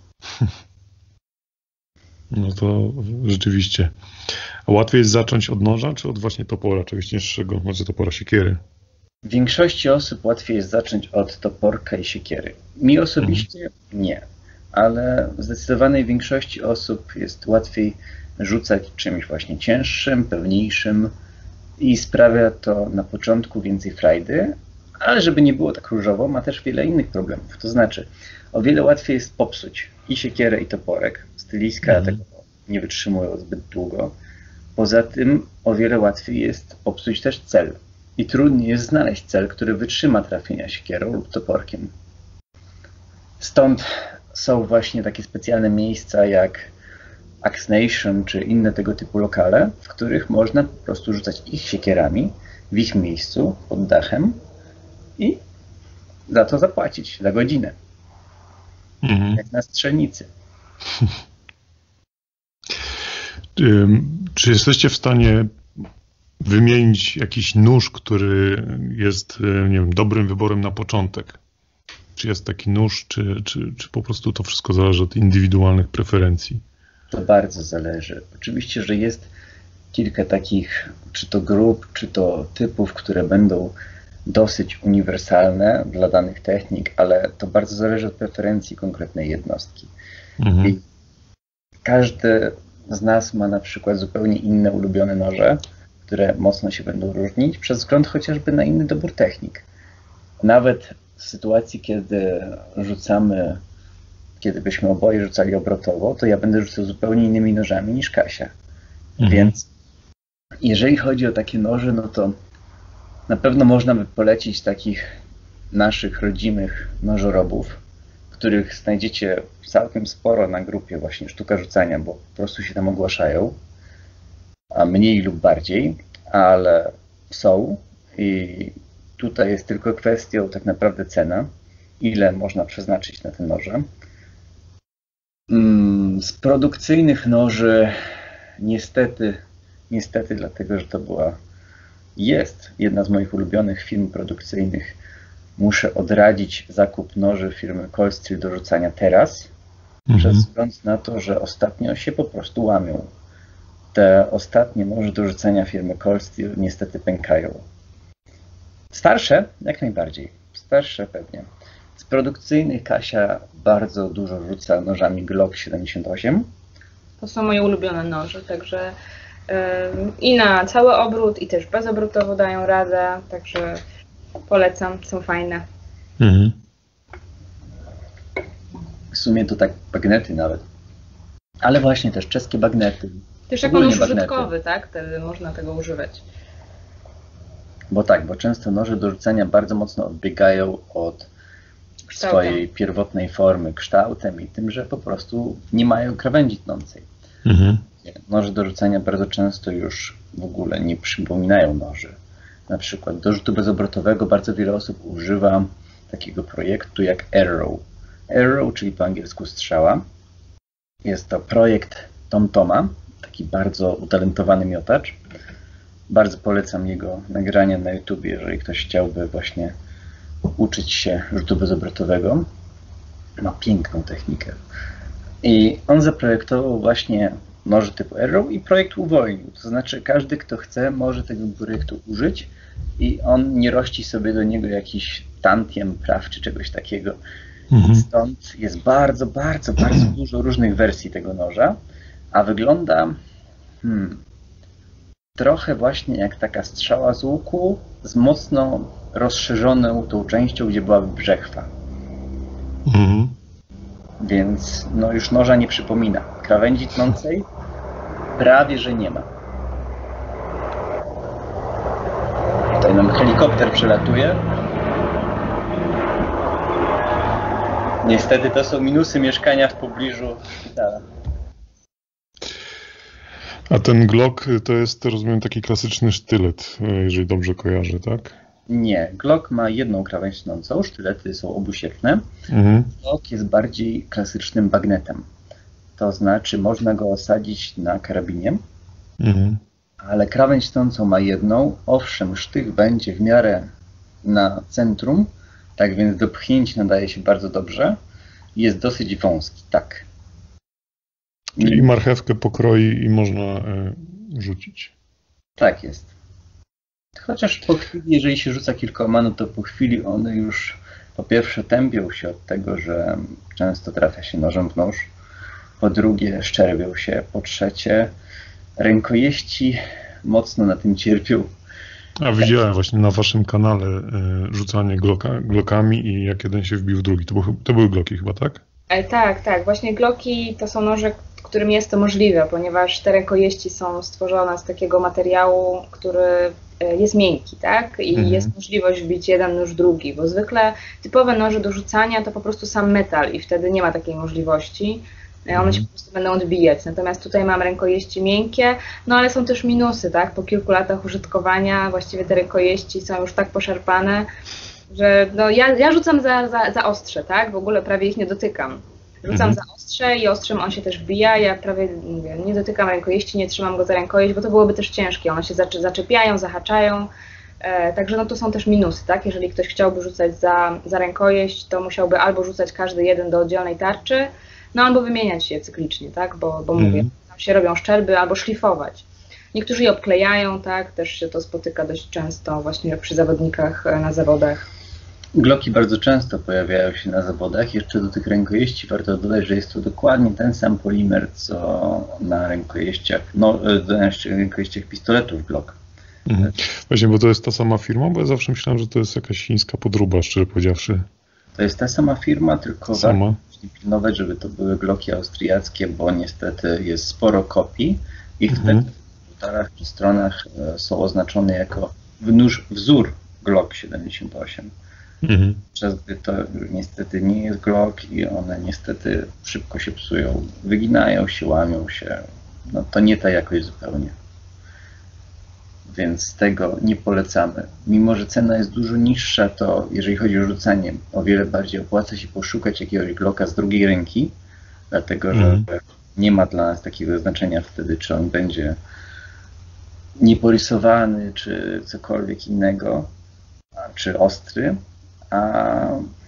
No to rzeczywiście. A łatwiej jest zacząć od noża, czy od właśnie topora, czegoś cięższego, może topora siekiery? W większości osób łatwiej jest zacząć od toporka i siekiery. Mi osobiście nie, ale w zdecydowanej większości osób jest łatwiej rzucać czymś właśnie cięższym, pewniejszym i sprawia to na początku więcej frajdy, ale żeby nie było tak różowo, ma też wiele innych problemów. To znaczy, o wiele łatwiej jest popsuć i siekierę, i toporek. Styliska Mhm. tego nie wytrzymują zbyt długo. Poza tym o wiele łatwiej jest popsuć też cel. I trudniej jest znaleźć cel, który wytrzyma trafienia siekierą lub toporkiem. Stąd są właśnie takie specjalne miejsca jak Axe Nation czy inne tego typu lokale, w których można po prostu rzucać ich siekierami w ich miejscu, pod dachem i za to zapłacić, za godzinę, Mhm. jak na strzelnicy. Ym, Czy jesteście w stanie wymienić jakiś nóż, który jest, y, nie wiem, dobrym wyborem na początek? Czy jest taki nóż, czy, czy, czy po prostu to wszystko zależy od indywidualnych preferencji? To bardzo zależy. Oczywiście, że jest kilka takich, czy to grup, czy to typów, które będą dosyć uniwersalne dla danych technik, ale to bardzo zależy od preferencji konkretnej jednostki. Mhm. I każdy z nas ma na przykład zupełnie inne ulubione noże, które mocno się będą różnić przez wzgląd chociażby na inny dobór technik. Nawet w sytuacji, kiedy rzucamy, kiedy byśmy oboje rzucali obrotowo, to ja będę rzucał zupełnie innymi nożami niż Kasia. Mhm. Więc jeżeli chodzi o takie noże, no to na pewno można by polecić takich naszych rodzimych nożorobów, których znajdziecie całkiem sporo na grupie właśnie Sztuka Rzucania, bo po prostu się tam ogłaszają, a mniej lub bardziej, ale są i tutaj jest tylko kwestią tak naprawdę cena, ile można przeznaczyć na te noże. Z produkcyjnych noży niestety, niestety dlatego, że to była, jest jedna z moich ulubionych firm produkcyjnych, muszę odradzić zakup noży firmy Cold Steel do rzucania teraz, mhm. przez wzgląd na to, że ostatnio się po prostu łamią. Te ostatnie noże do rzucania firmy Cold Steel niestety pękają. Starsze? Jak najbardziej. Starsze pewnie. Z produkcyjnych Kasia bardzo dużo rzuca nożami Glock siedemdziesiąt osiem. To są moje ulubione noże, także yy, i na cały obrót, i też bezobrotowo dają radę, także polecam, są fajne. Mhm. W sumie to tak bagnety nawet. Ale właśnie też czeskie bagnety. Też jako nóż użytkowy, tak? Wtedy można tego używać. Bo tak, bo często noże do rzucania bardzo mocno odbiegają od kształtem swojej pierwotnej formy, kształtem i tym, że po prostu nie mają krawędzi tnącej. Mhm. Noże do rzucania bardzo często już w ogóle nie przypominają noży. Na przykład do rzutu bezobrotowego bardzo wiele osób używa takiego projektu jak Arrow. Arrow, czyli po angielsku strzała. Jest to projekt Tom Toma, taki bardzo utalentowany miotacz. Bardzo polecam jego nagrania na YouTube, jeżeli ktoś chciałby właśnie uczyć się rzutu bezobrotowego. Ma piękną technikę. I on zaprojektował właśnie noże typu Arrow i projekt uwolnił. To znaczy każdy, kto chce, może tego projektu użyć i on nie rości sobie do niego jakiś tantiem praw czy czegoś takiego. Mhm. Stąd jest bardzo, bardzo, bardzo dużo różnych wersji tego noża, a wygląda hmm, trochę właśnie jak taka strzała z łuku z mocno rozszerzoną tą częścią, gdzie byłaby brzechwa. Mhm. Więc no już noża nie przypomina. Krawędzi tnącej prawie, że nie ma. Tutaj nam helikopter przelatuje. Niestety to są minusy mieszkania w pobliżu szpitala. A ten Glock to jest, rozumiem, taki klasyczny sztylet, jeżeli dobrze kojarzę, tak? Nie, Glock ma jedną krawędź tnącą, sztylety są obusieczne. Mhm. Glock jest bardziej klasycznym bagnetem. To znaczy można go osadzić na karabinie, mhm. ale krawędź tnącą ma jedną. Owszem, sztych będzie w miarę na centrum, tak więc do pchnięć nadaje się bardzo dobrze. Jest dosyć wąski, tak. Czyli marchewkę pokroi i można y, rzucić. Tak jest. Chociaż po chwili, jeżeli się rzuca kilkoma, no to po chwili one już po pierwsze tępią się od tego, że często trafia się nożem w nóż. Po drugie szczerbią się. Po trzecie rękojeści mocno na tym cierpią. A widziałem właśnie na waszym kanale y, rzucanie gloka, glokami i jak jeden się wbił w drugi. To, był, to były gloki chyba, tak? E, tak, tak. Właśnie gloki to są noże, którym jest to możliwe, ponieważ te rękojeści są stworzone z takiego materiału, który jest miękki, tak? I mhm. jest możliwość wbić jeden nóż w drugi, bo zwykle typowe noże do rzucania to po prostu sam metal i wtedy nie ma takiej możliwości. One mhm. się po prostu będą odbijać. Natomiast tutaj mam rękojeści miękkie, no ale są też minusy, tak? Po kilku latach użytkowania właściwie te rękojeści są już tak poszarpane, że no ja, ja rzucam za, za, za ostrze, tak? W ogóle prawie ich nie dotykam. Rzucam mhm. za ostrze i ostrzem on się też wbija. Ja prawie mówię, nie dotykam rękojeści, nie trzymam go za rękojeść, bo to byłoby też ciężkie. One się zaczepiają, zahaczają. E, także no to są też minusy, tak? Jeżeli ktoś chciałby rzucać za, za rękojeść, to musiałby albo rzucać każdy jeden do oddzielnej tarczy, no albo wymieniać je cyklicznie, tak, bo, bo mówię, Mhm. tam się robią szczerby, albo szlifować. Niektórzy je obklejają, tak, też się to spotyka dość często właśnie przy zawodnikach e, na zawodach. Glocki bardzo często pojawiają się na zawodach. Jeszcze do tych rękojeści warto dodać, że jest to dokładnie ten sam polimer, co na rękojeściach, no, na rękojeściach pistoletów Glock. Mhm. Właśnie, bo to jest ta sama firma, bo ja zawsze myślałem, że to jest jakaś chińska podróba, szczerze powiedziawszy. To jest ta sama firma, tylko Sama. warto pilnować, żeby to były Glocki austriackie, bo niestety jest sporo kopii i Mhm. wtedy w butarach czy stronach e, są oznaczone jako wnóż, wzór Glock siedemdziesiąt osiem. Mhm. Przez gdy to niestety nie jest Glock i one niestety szybko się psują, wyginają się, łamią się. No to nie ta jakość zupełnie. Więc tego nie polecamy. Mimo że cena jest dużo niższa, to jeżeli chodzi o rzucanie, o wiele bardziej opłaca się poszukać jakiegoś Glocka z drugiej ręki, dlatego że Mhm. nie ma dla nas takiego znaczenia wtedy, czy on będzie nieporysowany, czy cokolwiek innego, a- czy ostry, a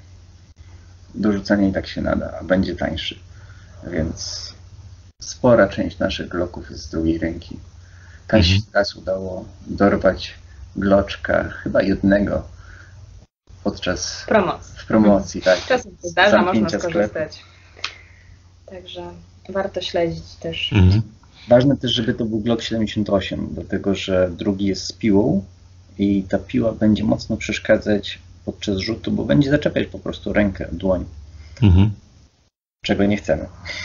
do rzucania i tak się nada, a będzie tańszy. Więc spora część naszych Glocków jest z drugiej ręki. Tam się Mhm. raz udało dorwać Gloczka, chyba jednego, podczas Promoc. w promocji, tak. Czasem się zdarza, można Zamknięcia sklepu. skorzystać. Także warto śledzić też. Mhm. Ważne też, żeby to był Glock siedemdziesiąt osiem, dlatego że drugi jest z piłą i ta piła będzie mocno przeszkadzać podczas rzutu, bo będzie zaczepiać po prostu rękę, dłoń, Mhm. czego nie chcemy.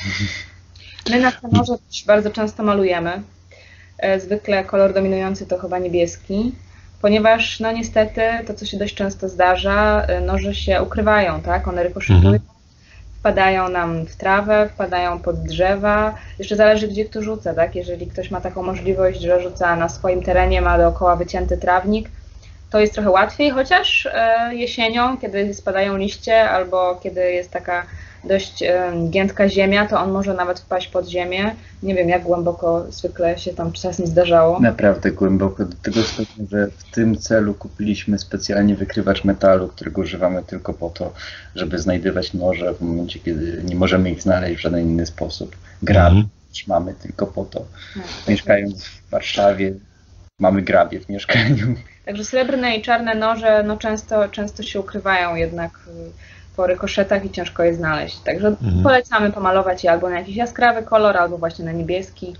My na tenorze też bardzo często malujemy. E, Zwykle kolor dominujący to chyba niebieski, ponieważ no niestety to, co się dość często zdarza, e, noże się ukrywają, tak? One rykoszetują, Mhm. wpadają nam w trawę, wpadają pod drzewa. Jeszcze zależy, gdzie kto rzuca, tak? Jeżeli ktoś ma taką możliwość, że rzuca na swoim terenie, ma dookoła wycięty trawnik, to jest trochę łatwiej, chociaż e, jesienią, kiedy spadają liście albo kiedy jest taka dość e, giętka ziemia, to on może nawet wpaść pod ziemię. Nie wiem, jak głęboko zwykle się tam czasem zdarzało. Naprawdę głęboko, do tego stopnia, że w tym celu kupiliśmy specjalnie wykrywacz metalu, którego używamy tylko po to, żeby znajdywać noże w momencie, kiedy nie możemy ich znaleźć w żaden inny sposób. Grab Mhm. mamy tylko po to. No, Mieszkając w Warszawie, mamy grabie w mieszkaniu. Także srebrne i czarne noże no często, często się ukrywają jednak y, po rykoszetach i ciężko je znaleźć. Także Mhm. polecamy pomalować je albo na jakiś jaskrawy kolor, albo właśnie na niebieski.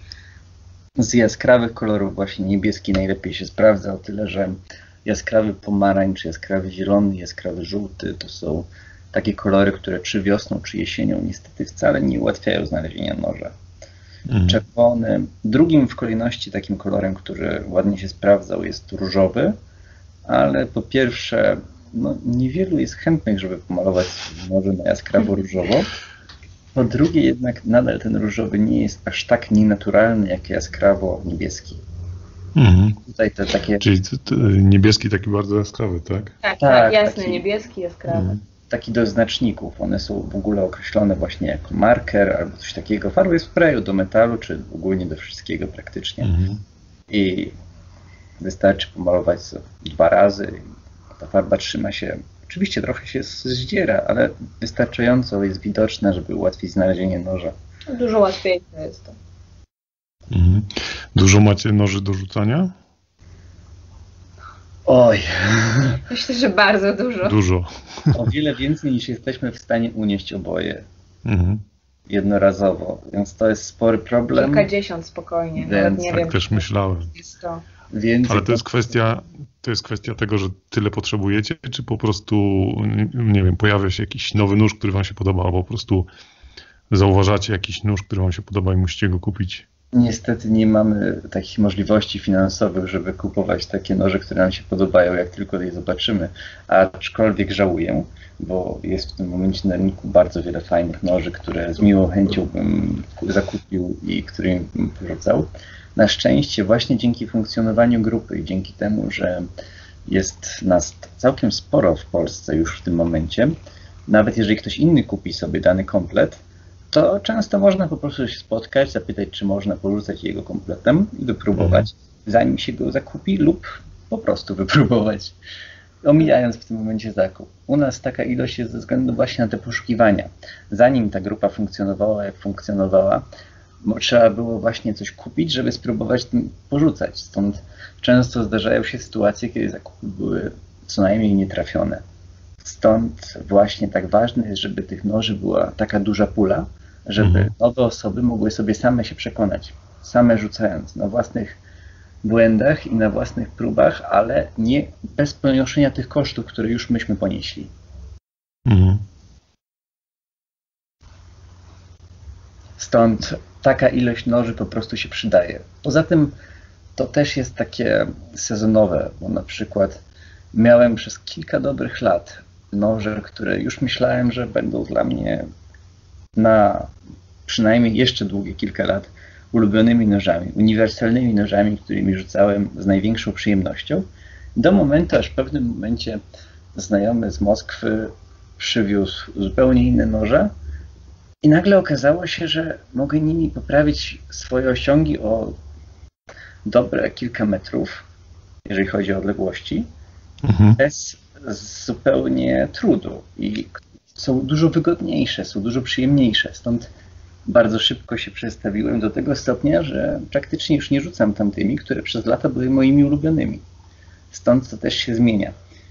Z jaskrawych kolorów właśnie niebieski najlepiej się sprawdza, o tyle, że jaskrawy pomarańcz, jaskrawy zielony, jaskrawy żółty to są takie kolory, które czy wiosną, czy jesienią niestety wcale nie ułatwiają znalezienia noża. Mhm. Czerwony. Drugim w kolejności takim kolorem, który ładnie się sprawdzał, jest różowy, ale po pierwsze no, niewielu jest chętnych, żeby pomalować noże na jaskrawo różowo. Po drugie jednak nadal ten różowy nie jest aż tak nienaturalny jak jaskrawo niebieski. Mhm. Tutaj te takie, Czyli t- t- niebieski taki bardzo jaskrawy, tak? Tak, tak, Tak, jasny, taki- niebieski, jaskrawy. Mhm. taki do znaczników. One są w ogóle określone właśnie jako marker albo coś takiego. Farby sprayu do metalu, czy ogólnie do wszystkiego praktycznie. Mhm. I wystarczy pomalować to dwa razy. Ta farba trzyma się, oczywiście trochę się zdziera, ale wystarczająco jest widoczna, żeby ułatwić znalezienie noża. Dużo łatwiej to jest to. Mhm. Dużo macie noży do rzucania? Oj, Myślę, że bardzo dużo. Dużo. o wiele więcej niż jesteśmy w stanie unieść oboje Mhm. jednorazowo, więc to jest spory problem. Kilkadziesiąt spokojnie, Więc nawet nie Tak wiem. też myślałem. Jest to. Więcej Ale to jest kwestia, to jest kwestia tego, że tyle potrzebujecie, czy po prostu, nie wiem, pojawia się jakiś nowy nóż, który wam się podoba, albo po prostu zauważacie jakiś nóż, który wam się podoba i musicie go kupić. Niestety nie mamy takich możliwości finansowych, żeby kupować takie noże, które nam się podobają, jak tylko je zobaczymy. Aczkolwiek żałuję, bo jest w tym momencie na rynku bardzo wiele fajnych noży, które z miłą chęcią bym zakupił i którymi bym porzucał. Na szczęście właśnie dzięki funkcjonowaniu grupy i dzięki temu, że jest nas całkiem sporo w Polsce już w tym momencie, nawet jeżeli ktoś inny kupi sobie dany komplet, to często można po prostu się spotkać, zapytać, czy można porzucać jego kompletem i wypróbować, zanim się go zakupi, lub po prostu wypróbować. Omijając w tym momencie zakup. U nas taka ilość jest ze względu właśnie na te poszukiwania. Zanim ta grupa funkcjonowała, jak funkcjonowała, trzeba było właśnie coś kupić, żeby spróbować tym porzucać. Stąd często zdarzają się sytuacje, kiedy zakupy były co najmniej nietrafione. Stąd właśnie tak ważne jest, żeby tych noży była taka duża pula, żeby mhm. nowe osoby mogły sobie same się przekonać, same rzucając na własnych błędach i na własnych próbach, ale nie bez ponoszenia tych kosztów, które już myśmy ponieśli. Mhm. Stąd taka ilość noży po prostu się przydaje. Poza tym to też jest takie sezonowe, bo na przykład miałem przez kilka dobrych lat noże, które już myślałem, że będą dla mnie na przynajmniej jeszcze długie kilka lat ulubionymi nożami, uniwersalnymi nożami, którymi rzucałem z największą przyjemnością, do momentu, aż w pewnym momencie znajomy z Moskwy przywiózł zupełnie inne noże i nagle okazało się, że mogę nimi poprawić swoje osiągi o dobre kilka metrów, jeżeli chodzi o odległości, mhm. bez zupełnie trudu i są dużo wygodniejsze, są dużo przyjemniejsze, stąd bardzo szybko się przestawiłem do tego stopnia, że praktycznie już nie rzucam tamtymi, które przez lata były moimi ulubionymi. Stąd to też się zmienia.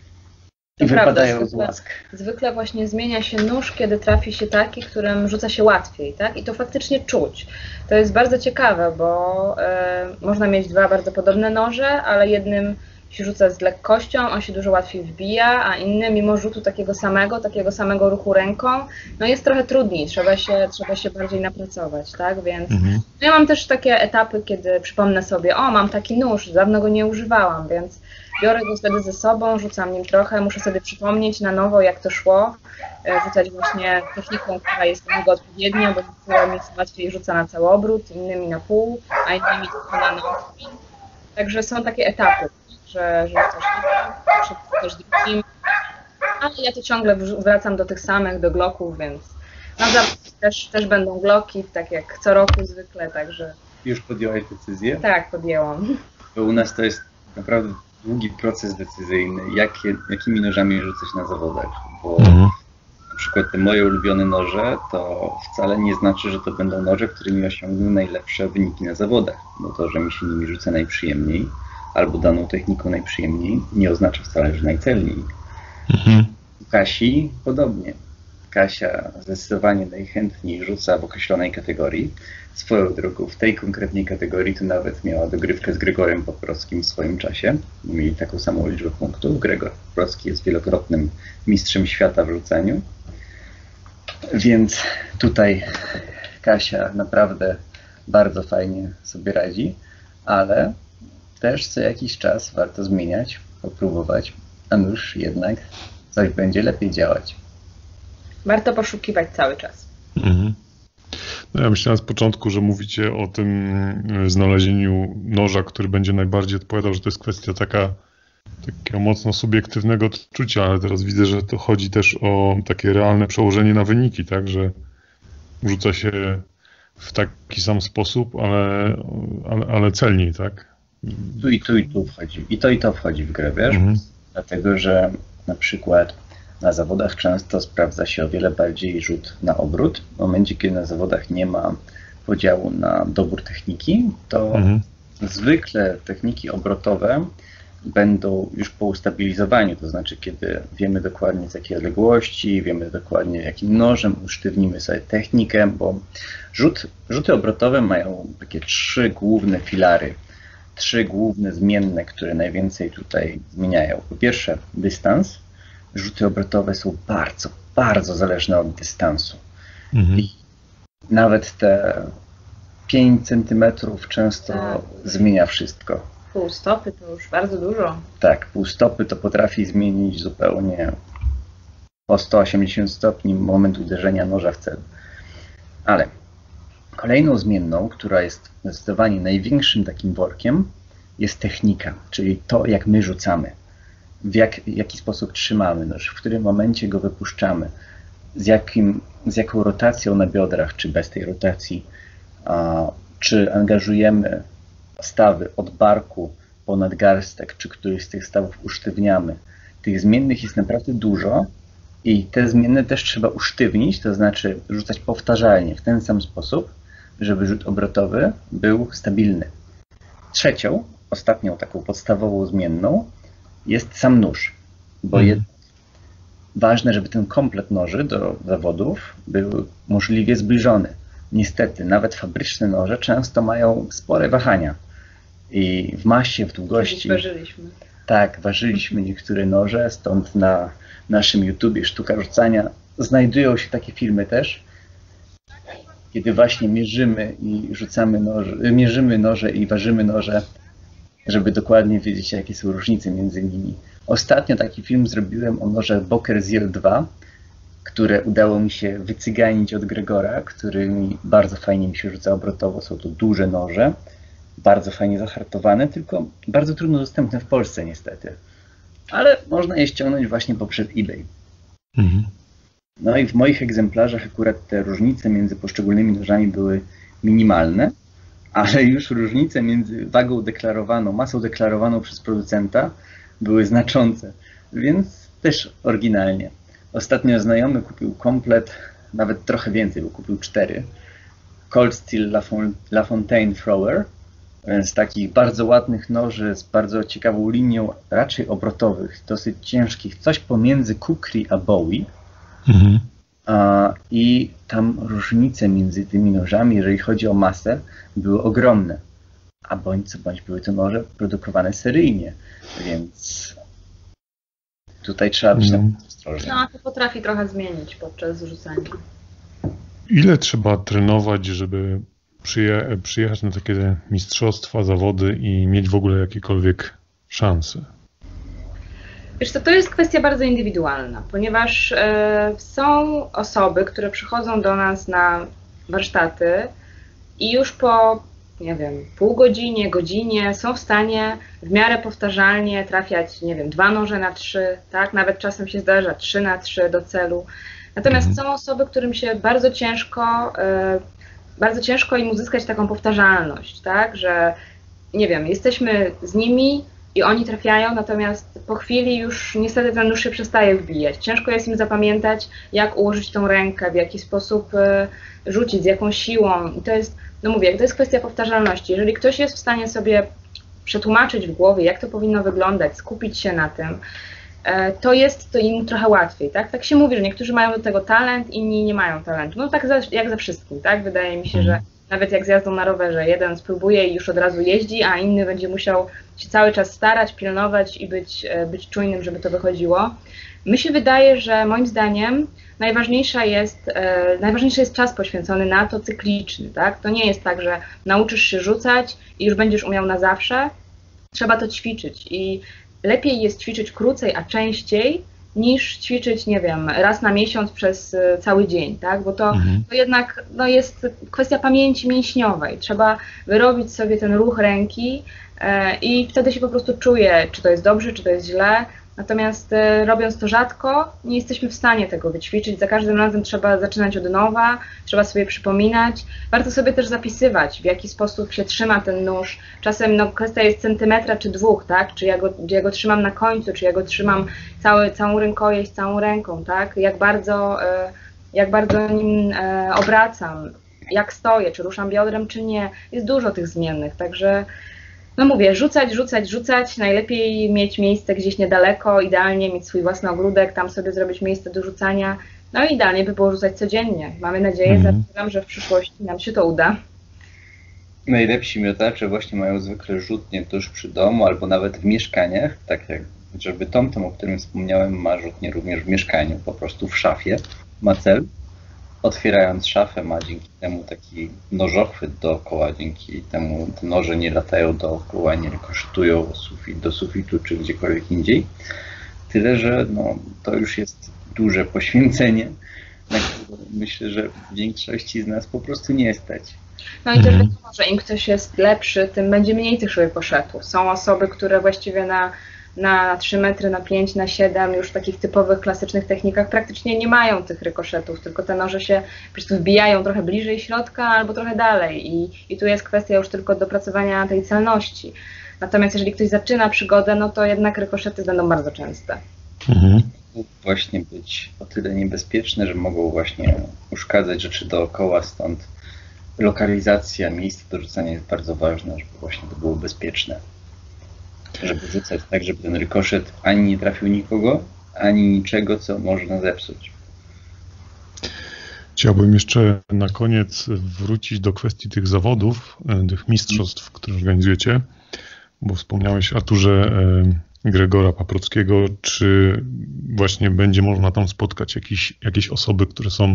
I wypadają prawda, z łask. Zwykle właśnie zmienia się nóż, kiedy trafi się taki, którym rzuca się łatwiej, tak? I to faktycznie czuć. To jest bardzo ciekawe, bo y, można mieć dwa bardzo podobne noże, ale jednym się rzuca z lekkością, on się dużo łatwiej wbija, a inny mimo rzutu takiego samego, takiego samego ruchu ręką, no jest trochę trudniej, trzeba się, trzeba się bardziej napracować, tak? Więc mhm. no ja mam też takie etapy, kiedy przypomnę sobie, o, mam taki nóż, dawno go nie używałam, więc biorę go wtedy ze sobą, rzucam nim trochę, muszę sobie przypomnieć na nowo, jak to szło, rzucać właśnie techniką, która jest do niego odpowiednia, bo niektóre mi łatwiej rzuca na cały obrót, innymi na pół, a innymi tylko na nogi. Także są takie etapy, że, że coś jednym, coś drugim, ale ja to ciągle wracam do tych samych, do Glocków, więc na zawsze też, też będą Glocki, tak jak co roku zwykle, także... Już podjęłaś decyzję? Tak, podjęłam. Bo u nas to jest naprawdę długi proces decyzyjny, jakie, jakimi nożami rzucać na zawodach, bo mhm. na przykład te moje ulubione noże to wcale nie znaczy, że to będą noże, którymi osiągnę najlepsze wyniki na zawodach, bo to, że mi się nimi rzuca najprzyjemniej, albo daną techniką najprzyjemniej, nie oznacza wcale, że najcelniej. Mhm. U Kasi podobnie. Kasia zdecydowanie najchętniej rzuca w określonej kategorii. Swoją drogą, w tej konkretnej kategorii to nawet miała dogrywkę z Gregorem Poprockim w swoim czasie. Mieli taką samą liczbę punktów. Gregor Poprocki jest wielokrotnym mistrzem świata w rzucaniu. Więc tutaj Kasia naprawdę bardzo fajnie sobie radzi, ale też co jakiś czas warto zmieniać, popróbować, a już jednak coś będzie lepiej działać. Warto poszukiwać cały czas. Mhm. No ja myślałem z początku, że mówicie o tym znalezieniu noża, który będzie najbardziej odpowiadał, że to jest kwestia taka, takiego mocno subiektywnego odczucia, ale teraz widzę, że to chodzi też o takie realne przełożenie na wyniki, tak, że rzuca się w taki sam sposób, ale, ale, ale celniej, tak? Tu i tu i tu wchodzi. I to i to wchodzi w grę, wiesz? Mhm. Dlatego, że na przykład na zawodach często sprawdza się o wiele bardziej rzut na obrót. W momencie, kiedy na zawodach nie ma podziału na dobór techniki, to mhm. zwykle techniki obrotowe będą już po ustabilizowaniu, to znaczy kiedy wiemy dokładnie z jakiej odległości, wiemy dokładnie jakim nożem usztywnimy sobie technikę, bo rzut, rzuty obrotowe mają takie trzy główne filary, trzy główne zmienne, które najwięcej tutaj zmieniają. Po pierwsze dystans. Rzuty obrotowe są bardzo, bardzo zależne od dystansu. Mhm. I nawet te pięć centymetrów często tak. zmienia wszystko. Pół stopy to już bardzo dużo. Tak, pół stopy to potrafi zmienić zupełnie o sto osiemdziesiąt stopni moment uderzenia noża w cel. Ale kolejną zmienną, która jest zdecydowanie największym takim workiem, jest technika, czyli to, jak my rzucamy. W jak, jaki sposób trzymamy nóż, w którym momencie go wypuszczamy, z, jakim, z jaką rotacją na biodrach, czy bez tej rotacji, a, czy angażujemy stawy od barku po nadgarstek, czy któryś z tych stawów usztywniamy. tych zmiennych jest naprawdę dużo i te zmienne też trzeba usztywnić, to znaczy rzucać powtarzalnie w ten sam sposób, żeby rzut obrotowy był stabilny. Trzecią, ostatnią taką podstawową zmienną jest sam nóż, bo Mhm. jest ważne, żeby ten komplet noży do zawodów był możliwie zbliżony. Niestety, nawet fabryczne noże często mają spore wahania i w masie, w długości. Kiedyś ważyliśmy. Tak, ważyliśmy niektóre noże, stąd na naszym YouTubie Sztuka Rzucania znajdują się takie filmy też, kiedy właśnie mierzymy i rzucamy noże, mierzymy noże i ważymy noże, żeby dokładnie wiedzieć, jakie są różnice między nimi. Ostatnio taki film zrobiłem o nożach Boker Zero dwa, które udało mi się wycyganić od Gregora, którymi bardzo fajnie mi się rzuca obrotowo. Są to duże noże, bardzo fajnie zahartowane, tylko bardzo trudno dostępne w Polsce niestety. Ale można je ściągnąć właśnie poprzez eBay. Mhm. No i w moich egzemplarzach akurat te różnice między poszczególnymi nożami były minimalne, ale już różnice między wagą deklarowaną, masą deklarowaną przez producenta były znaczące, więc też oryginalnie. Ostatnio znajomy kupił komplet, nawet trochę więcej, bo kupił cztery. Cold Steel Lafon- LaFontaine Thrower, z takich bardzo ładnych noży, z bardzo ciekawą linią, raczej obrotowych, dosyć ciężkich, coś pomiędzy Kukri a Bowie. Mhm. A, I tam różnice między tymi nożami, jeżeli chodzi o masę, były ogromne. A bądź co bądź były to noże produkowane seryjnie, więc tutaj trzeba być No. naprawdę ostrożnym. No, to potrafi trochę zmienić podczas rzucania. Ile trzeba trenować, żeby przyje- przyjechać na takie mistrzostwa, zawody i mieć w ogóle jakiekolwiek szanse? Wiesz co, to jest kwestia bardzo indywidualna, ponieważ e, są osoby, które przychodzą do nas na warsztaty i już po, nie wiem, pół godzinie, godzinie są w stanie w miarę powtarzalnie trafiać, nie wiem, dwa noże na trzy, tak? Nawet czasem się zdarza trzy na trzy do celu. Natomiast Mhm. są osoby, którym się bardzo ciężko, e, bardzo ciężko im uzyskać taką powtarzalność, tak? Że, nie wiem, jesteśmy z nimi i oni trafiają, natomiast po chwili już niestety ten nóż się przestaje wbijać. Ciężko jest im zapamiętać, jak ułożyć tą rękę, w jaki sposób e, rzucić, z jaką siłą. I to jest, no mówię, to jest kwestia powtarzalności. Jeżeli ktoś jest w stanie sobie przetłumaczyć w głowie, jak to powinno wyglądać, skupić się na tym, e, to jest to im trochę łatwiej, tak? Tak się mówi, że niektórzy mają do tego talent, inni nie mają talentu. No tak za, jak ze wszystkim, tak? Wydaje mi się, że nawet jak z jazdą na rowerze, jeden spróbuje i już od razu jeździ, a inny będzie musiał się cały czas starać, pilnować i być, e, być czujnym, żeby to wychodziło. Mi się wydaje, że moim zdaniem najważniejsza jest, e, najważniejszy jest czas poświęcony na to cykliczny, tak? To nie jest tak, że nauczysz się rzucać i już będziesz umiał na zawsze. Trzeba to ćwiczyć i lepiej jest ćwiczyć krócej, a częściej, niż ćwiczyć, nie wiem, raz na miesiąc przez e, cały dzień, tak? Bo to, Mhm. to jednak no, jest kwestia pamięci mięśniowej. Trzeba wyrobić sobie ten ruch ręki e, i wtedy się po prostu czuje, czy to jest dobrze, czy to jest źle. Natomiast e, robiąc to rzadko, nie jesteśmy w stanie tego wyćwiczyć. Za każdym razem trzeba zaczynać od nowa, trzeba sobie przypominać. Warto sobie też zapisywać, w jaki sposób się trzyma ten nóż. Czasem no, kwestia jest centymetra czy dwóch, tak? Czy ja go, czy ja go trzymam na końcu, czy ja go trzymam cały, całą rękojeść, całą ręką, tak? Jak bardzo, e, jak bardzo nim e, obracam, jak stoję, czy ruszam biodrem, czy nie. Jest dużo tych zmiennych, także no mówię, rzucać, rzucać, rzucać, najlepiej mieć miejsce gdzieś niedaleko, idealnie mieć swój własny ogródek, tam sobie zrobić miejsce do rzucania, no i idealnie by było rzucać codziennie. Mamy nadzieję, Mhm. zapowiadam, że w przyszłości nam się to uda. Najlepsi miotacze właśnie mają zwykle rzutnie tuż przy domu albo nawet w mieszkaniach, tak jak żeby TomTom, o którym wspomniałem, ma rzutnie również w mieszkaniu, po prostu w szafie ma cel. Otwierając szafę ma dzięki temu taki nożochwyt dookoła, dzięki temu te noże nie latają dookoła, nie rykoszetują sufit do sufitu czy gdziekolwiek indziej. Tyle, że no, to już jest duże poświęcenie, na które myślę, że większości z nas po prostu nie stać. No i też Mhm. wiadomo, że im ktoś jest lepszy, tym będzie mniej tych rykoszetów. Są osoby, które właściwie na, na trzy metry, na pięć, na siedem, już w takich typowych, klasycznych technikach praktycznie nie mają tych rykoszetów, tylko te noże się po prostu wbijają trochę bliżej środka albo trochę dalej i, i tu jest kwestia już tylko dopracowania tej celności. Natomiast jeżeli ktoś zaczyna przygodę, no to jednak rykoszety będą bardzo częste. mhm. właśnie być o tyle niebezpieczne, że mogą właśnie uszkadzać rzeczy dookoła, stąd lokalizacja miejsca do rzucania jest bardzo ważna, żeby właśnie to było bezpieczne. Żeby rzucać tak, żeby ten rykoszet ani nie trafił nikogo, ani niczego, co można zepsuć. Chciałbym jeszcze na koniec wrócić do kwestii tych zawodów, tych mistrzostw, które organizujecie, bo wspomniałeś, Arturze, Gregora Paprockiego. Czy właśnie będzie można tam spotkać jakieś, jakieś osoby, które są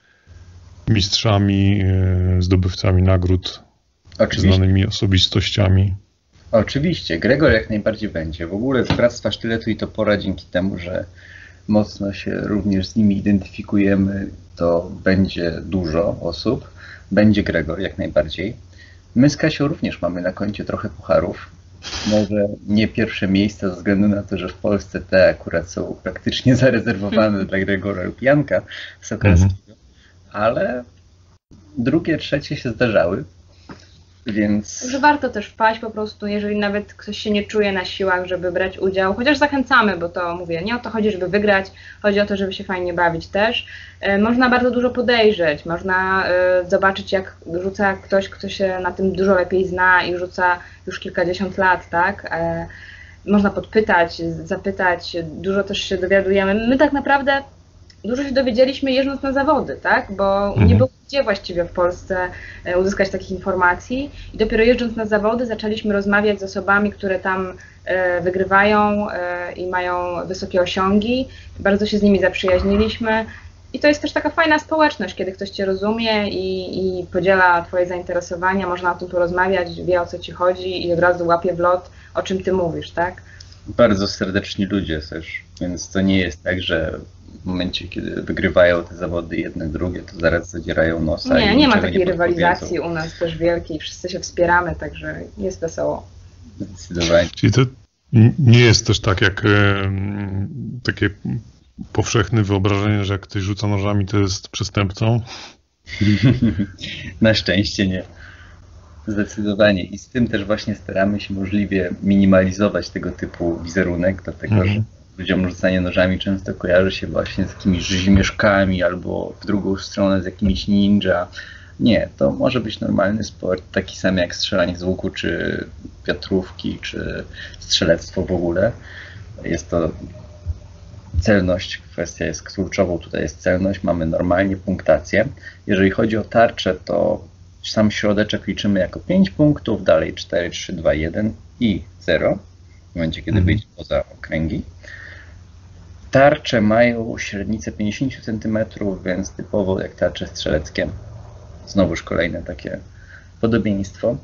mistrzami, zdobywcami nagród, znanymi osobistościami? Oczywiście, Gregor jak najbardziej będzie. W ogóle z Bractwa Sztyletu i Topora dzięki temu, że mocno się również z nimi identyfikujemy, to będzie dużo osób. Będzie Gregor jak najbardziej. My z Kasią również mamy na koncie trochę pucharów. Może nie pierwsze miejsca ze względu na to, że w Polsce te akurat są praktycznie zarezerwowane dla Gregora lub Janka Sokalskiego, ale drugie, trzecie się zdarzały. Więc... Także warto też wpaść po prostu, jeżeli nawet ktoś się nie czuje na siłach, żeby brać udział, chociaż zachęcamy, bo to mówię, nie o to chodzi, żeby wygrać, chodzi o to, żeby się fajnie bawić też. E, można bardzo dużo podejrzeć, można e, zobaczyć, jak rzuca ktoś, kto się na tym dużo lepiej zna i rzuca już kilkadziesiąt lat, tak? E, można podpytać, zapytać, dużo też się dowiadujemy. My tak naprawdę dużo się dowiedzieliśmy jeżdżąc na zawody, tak? Bo mhm. nie było gdzie właściwie w Polsce uzyskać takich informacji i dopiero jeżdżąc na zawody zaczęliśmy rozmawiać z osobami, które tam wygrywają i mają wysokie osiągi. Bardzo się z nimi zaprzyjaźniliśmy i to jest też taka fajna społeczność, kiedy ktoś Cię rozumie i, i podziela Twoje zainteresowania, można o tym porozmawiać, wie, o co Ci chodzi i od razu łapie w lot, o czym Ty mówisz, tak? Bardzo serdeczni ludzie też, więc to nie jest tak, że w momencie, kiedy wygrywają te zawody jedne, drugie, to zaraz zadzierają nosa. Nie, i nie ma takiej nie rywalizacji u nas też wielkiej, wszyscy się wspieramy, także jest wesoło. Zdecydowanie. Czyli to nie jest też tak jak e, takie powszechne wyobrażenie, że jak ktoś rzuca nożami, to jest przestępcą? Na szczęście nie. Zdecydowanie. I z tym też właśnie staramy się możliwie minimalizować tego typu wizerunek, dlatego mm. że ludziom rzucanie nożami często kojarzy się właśnie z jakimiś rzezimieszkami albo w drugą stronę z jakimiś ninja. Nie, to może być normalny sport, taki sam jak strzelanie z łuku, czy wiatrówki, czy strzelectwo w ogóle. Jest to celność, kwestia jest kluczową, tutaj jest celność, mamy normalnie punktację. Jeżeli chodzi o tarczę, to sam środeczek liczymy jako pięć punktów, dalej cztery, trzy, dwa, jeden i zero, w momencie kiedy wyjdzie poza okręgi. Tarcze mają średnicę pięćdziesiąt centymetrów, więc typowo jak tarcze strzeleckie. Znowuż kolejne takie podobieństwo.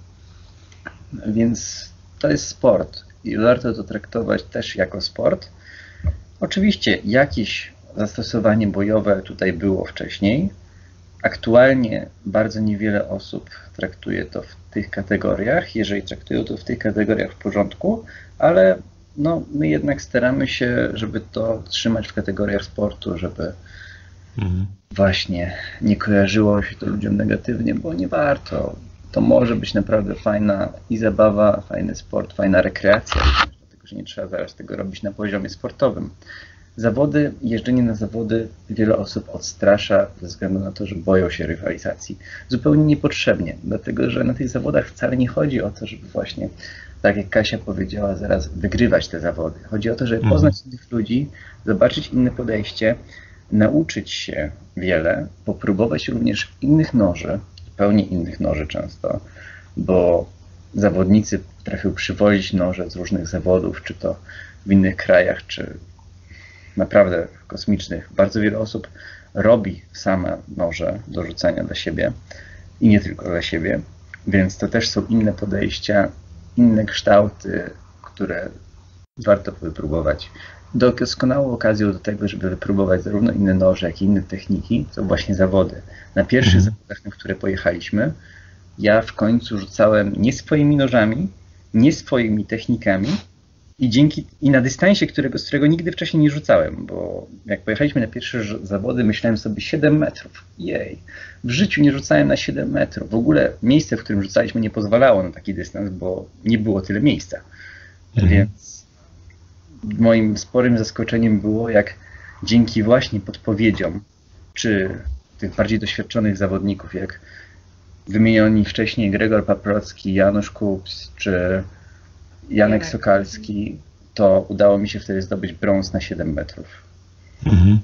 Więc to jest sport i warto to traktować też jako sport. Oczywiście jakieś zastosowanie bojowe tutaj było wcześniej. Aktualnie bardzo niewiele osób traktuje to w tych kategoriach. Jeżeli traktują to w tych kategoriach, w porządku, ale no, my jednak staramy się, żeby to trzymać w kategoriach sportu, żeby mhm. właśnie nie kojarzyło się to ludziom negatywnie, bo nie warto. To może być naprawdę fajna i zabawa, fajny sport, fajna rekreacja, dlatego że nie trzeba zaraz tego robić na poziomie sportowym. Zawody, jeżdżenie na zawody wiele osób odstrasza ze względu na to, że boją się rywalizacji. Zupełnie niepotrzebnie, dlatego że na tych zawodach wcale nie chodzi o to, żeby właśnie, tak jak Kasia powiedziała, zaraz wygrywać te zawody. Chodzi o to, żeby poznać mhm. innych ludzi, zobaczyć inne podejście, nauczyć się wiele, popróbować również innych noży, zupełnie innych noży często, bo zawodnicy potrafią przywozić noże z różnych zawodów, czy to w innych krajach, czy naprawdę kosmicznych. Bardzo wiele osób robi same noże do rzucania dla siebie i nie tylko dla siebie, więc to też są inne podejścia, inne kształty, które warto wypróbować. Doskonałą okazją do tego, żeby wypróbować zarówno inne noże, jak i inne techniki, są właśnie zawody. Na pierwszych mhm. zawodach, na które pojechaliśmy, ja w końcu rzucałem nie swoimi nożami, nie swoimi technikami, I dzięki i na dystansie, którego, z którego nigdy wcześniej nie rzucałem, bo jak pojechaliśmy na pierwsze zawody, myślałem sobie siedem metrów. Jej, w życiu nie rzucałem na siedem metrów. W ogóle miejsce, w którym rzucaliśmy, nie pozwalało na taki dystans, bo nie było tyle miejsca. Mhm. Więc moim sporym zaskoczeniem było, jak dzięki właśnie podpowiedziom, czy tych bardziej doświadczonych zawodników, jak wymienioni wcześniej Gregor Paprocki, Janusz Kups, czy Janek Sokalski, to udało mi się wtedy zdobyć brąz na siedem metrów. Mhm.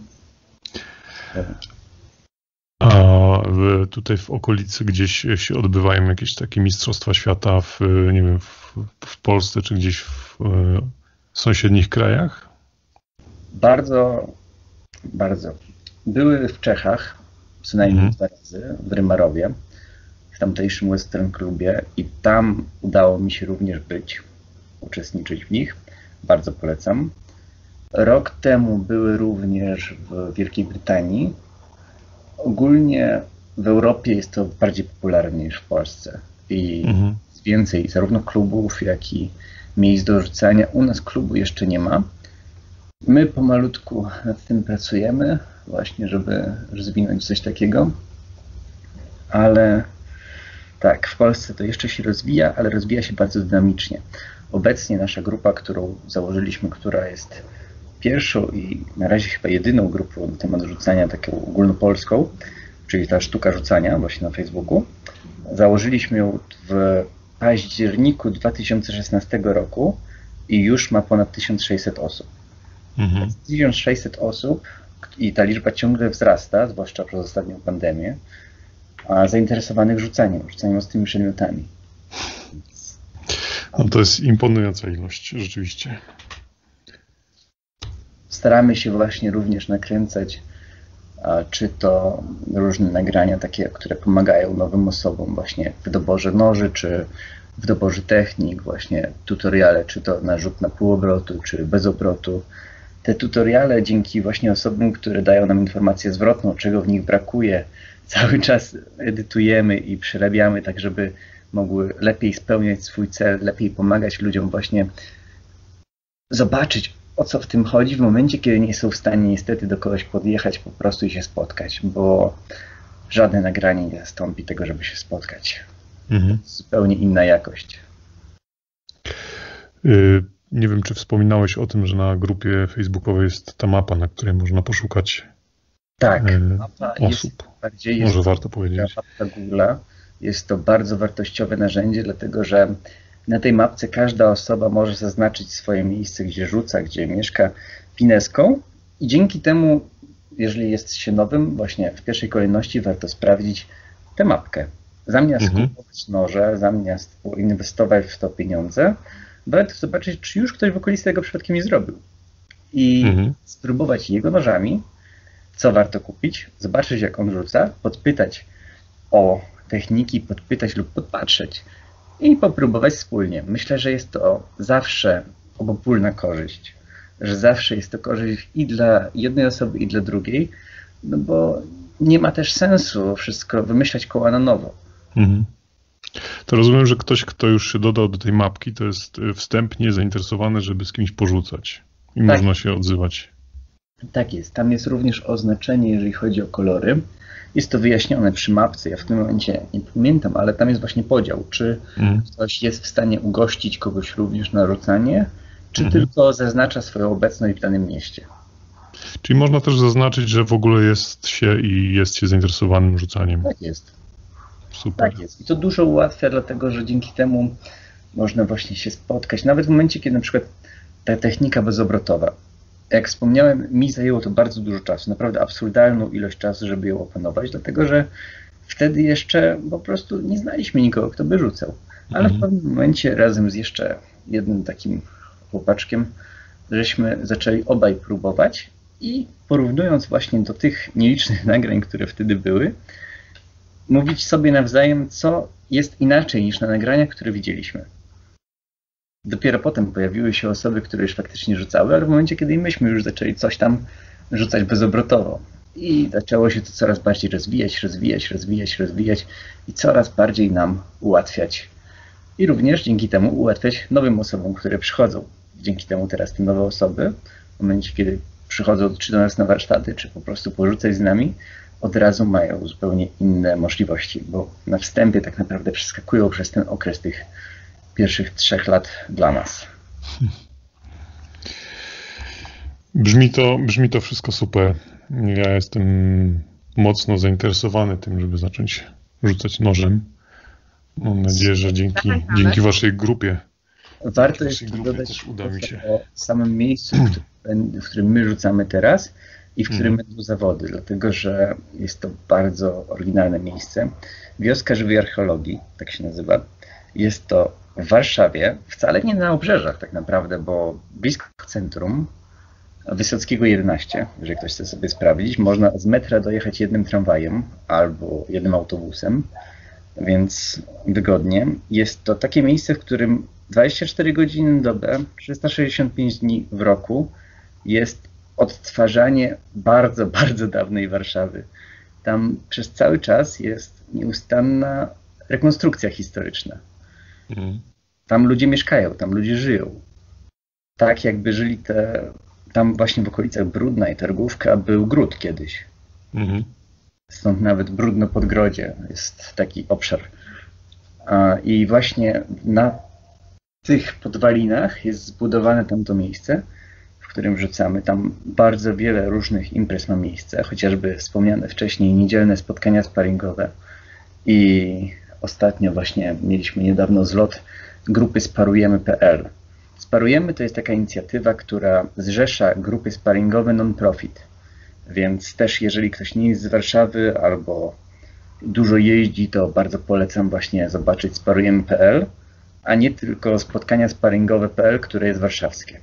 A tutaj w okolicy gdzieś się odbywają jakieś takie mistrzostwa świata w, nie wiem, w, w Polsce, czy gdzieś w, w sąsiednich krajach? Bardzo, bardzo. Były w Czechach, co najmniej mhm. dwa razy, w Rymarowie, w tamtejszym Western Klubie, i tam udało mi się również być, uczestniczyć w nich. Bardzo polecam. Rok temu były również w Wielkiej Brytanii. Ogólnie w Europie jest to bardziej popularne niż w Polsce i mhm. jest więcej zarówno klubów, jak i miejsc do rzucania. U nas klubu jeszcze nie ma. My pomalutku nad tym pracujemy, właśnie żeby rozwinąć coś takiego, ale tak, w Polsce to jeszcze się rozwija, ale rozwija się bardzo dynamicznie. Obecnie nasza grupa, którą założyliśmy, która jest pierwszą i na razie chyba jedyną grupą na temat rzucania taką ogólnopolską, czyli ta sztuka rzucania właśnie na Facebooku. Założyliśmy ją w październiku dwa tysiące szesnastego roku i już ma ponad tysiąc sześćset osób. Mhm. tysiąc sześćset osób i ta liczba ciągle wzrasta, zwłaszcza przez ostatnią pandemię, a zainteresowanych rzucaniem, rzucaniem ostrymi przedmiotami. No to jest imponująca ilość, rzeczywiście. Staramy się właśnie również nakręcać, czy to różne nagrania takie, które pomagają nowym osobom właśnie w doborze noży, czy w doborze technik, właśnie tutoriale, czy to na rzut na pół obrotu, czy bez obrotu. Te tutoriale dzięki właśnie osobom, które dają nam informację zwrotną, czego w nich brakuje, cały czas edytujemy i przerabiamy tak, żeby mogły lepiej spełniać swój cel, lepiej pomagać ludziom właśnie zobaczyć, o co w tym chodzi w momencie, kiedy nie są w stanie niestety do kogoś podjechać po prostu i się spotkać, bo żadne nagranie nie zastąpi tego, żeby się spotkać. Mhm. Zupełnie inna jakość. Y- Nie wiem, czy wspominałeś o tym, że na grupie facebookowej jest ta mapa, na której można poszukać tak, e, mapa osób. Jest, bardziej Może jest warto powiedzieć. Mapa Google'a. Jest to bardzo wartościowe narzędzie, dlatego że na tej mapce każda osoba może zaznaczyć swoje miejsce, gdzie rzuca, gdzie mieszka pineską, i dzięki temu, jeżeli jest się nowym, właśnie w pierwszej kolejności warto sprawdzić tę mapkę. Zamiast mhm. kupować noże, zamiast inwestować w to pieniądze, warto zobaczyć, czy już ktoś w okolicy tego przypadkiem nie zrobił. I mhm. spróbować jego nożami, co warto kupić, zobaczyć, jak on rzuca, podpytać o techniki, podpytać lub podpatrzeć i popróbować wspólnie. Myślę, że jest to zawsze obopólna korzyść, że zawsze jest to korzyść i dla jednej osoby, i dla drugiej, no bo nie ma też sensu wszystko wymyślać koła na nowo. Mhm. To rozumiem, że ktoś, kto już się dodał do tej mapki, to jest wstępnie zainteresowany, żeby z kimś porzucać i tak. Można się odzywać. Tak jest. Tam jest również oznaczenie, jeżeli chodzi o kolory. Jest to wyjaśnione przy mapce. Ja w tym momencie nie pamiętam, ale tam jest właśnie podział. Czy mm. ktoś jest w stanie ugościć kogoś również na rzucanie, czy mm. tylko zaznacza swoją obecność w danym mieście. Czyli można też zaznaczyć, że w ogóle jest się i jest się zainteresowanym rzucaniem. Tak jest. Super. Tak jest. I to dużo ułatwia, dlatego że dzięki temu można właśnie się spotkać. Nawet w momencie, kiedy na przykład ta technika bezobrotowa, jak wspomniałem, mi zajęło to bardzo dużo czasu, naprawdę absurdalną ilość czasu, żeby ją opanować, dlatego że wtedy jeszcze po prostu nie znaliśmy nikogo, kto by rzucał. Ale mhm. w pewnym momencie razem z jeszcze jednym takim chłopaczkiem, żeśmy zaczęli obaj próbować i porównując właśnie do tych nielicznych nagrań, które wtedy były, mówić sobie nawzajem, co jest inaczej niż na nagraniach, które widzieliśmy. Dopiero potem pojawiły się osoby, które już faktycznie rzucały, ale w momencie, kiedy myśmy już zaczęli coś tam rzucać bezobrotowo. I zaczęło się to coraz bardziej rozwijać, rozwijać, rozwijać, rozwijać i coraz bardziej nam ułatwiać. I również dzięki temu ułatwiać nowym osobom, które przychodzą. Dzięki temu teraz te nowe osoby, w momencie, kiedy przychodzą czy do nas na warsztaty, czy po prostu porzucać z nami, od razu mają zupełnie inne możliwości, bo na wstępie tak naprawdę przeskakują przez ten okres tych pierwszych trzech lat dla nas. Brzmi to, brzmi to wszystko super. Ja jestem mocno zainteresowany tym, żeby zacząć rzucać nożem. Mam nadzieję, że dzięki, dzięki waszej grupie, Warto waszej jeszcze grupie dodać też uda mi się. o samym miejscu, w którym, w którym my rzucamy teraz i w którym Mhm. będą zawody, dlatego że jest to bardzo oryginalne miejsce. Wioska Żywej Archeologii, tak się nazywa. Jest to w Warszawie, wcale nie na obrzeżach tak naprawdę, bo blisko centrum, Wysockiego jedenaście, jeżeli ktoś chce sobie sprawdzić, można z metra dojechać jednym tramwajem albo jednym autobusem, więc wygodnie. Jest to takie miejsce, w którym dwadzieścia cztery godziny na dobę, trzysta sześćdziesiąt pięć dni w roku jest odtwarzanie bardzo, bardzo dawnej Warszawy. Tam przez cały czas jest nieustanna rekonstrukcja historyczna. Mhm. Tam ludzie mieszkają, tam ludzie żyją. Tak jakby żyli te, tam właśnie w okolicach Brudna i Targówka był gród kiedyś. Mhm. Stąd nawet Brudno Podgrodzie jest taki obszar. A, I właśnie na tych podwalinach jest zbudowane tamto miejsce, w którym rzucamy. Tam bardzo wiele różnych imprez ma miejsce, chociażby wspomniane wcześniej niedzielne spotkania sparingowe. I ostatnio właśnie mieliśmy niedawno zlot grupy sparujemy kropka p l. Sparujemy to jest taka inicjatywa, która zrzesza grupy sparingowe non-profit. Więc też jeżeli ktoś nie jest z Warszawy albo dużo jeździ, to bardzo polecam właśnie zobaczyć sparujemy kropka p l, a nie tylko spotkania sparingowe kropka p l, które jest warszawskie.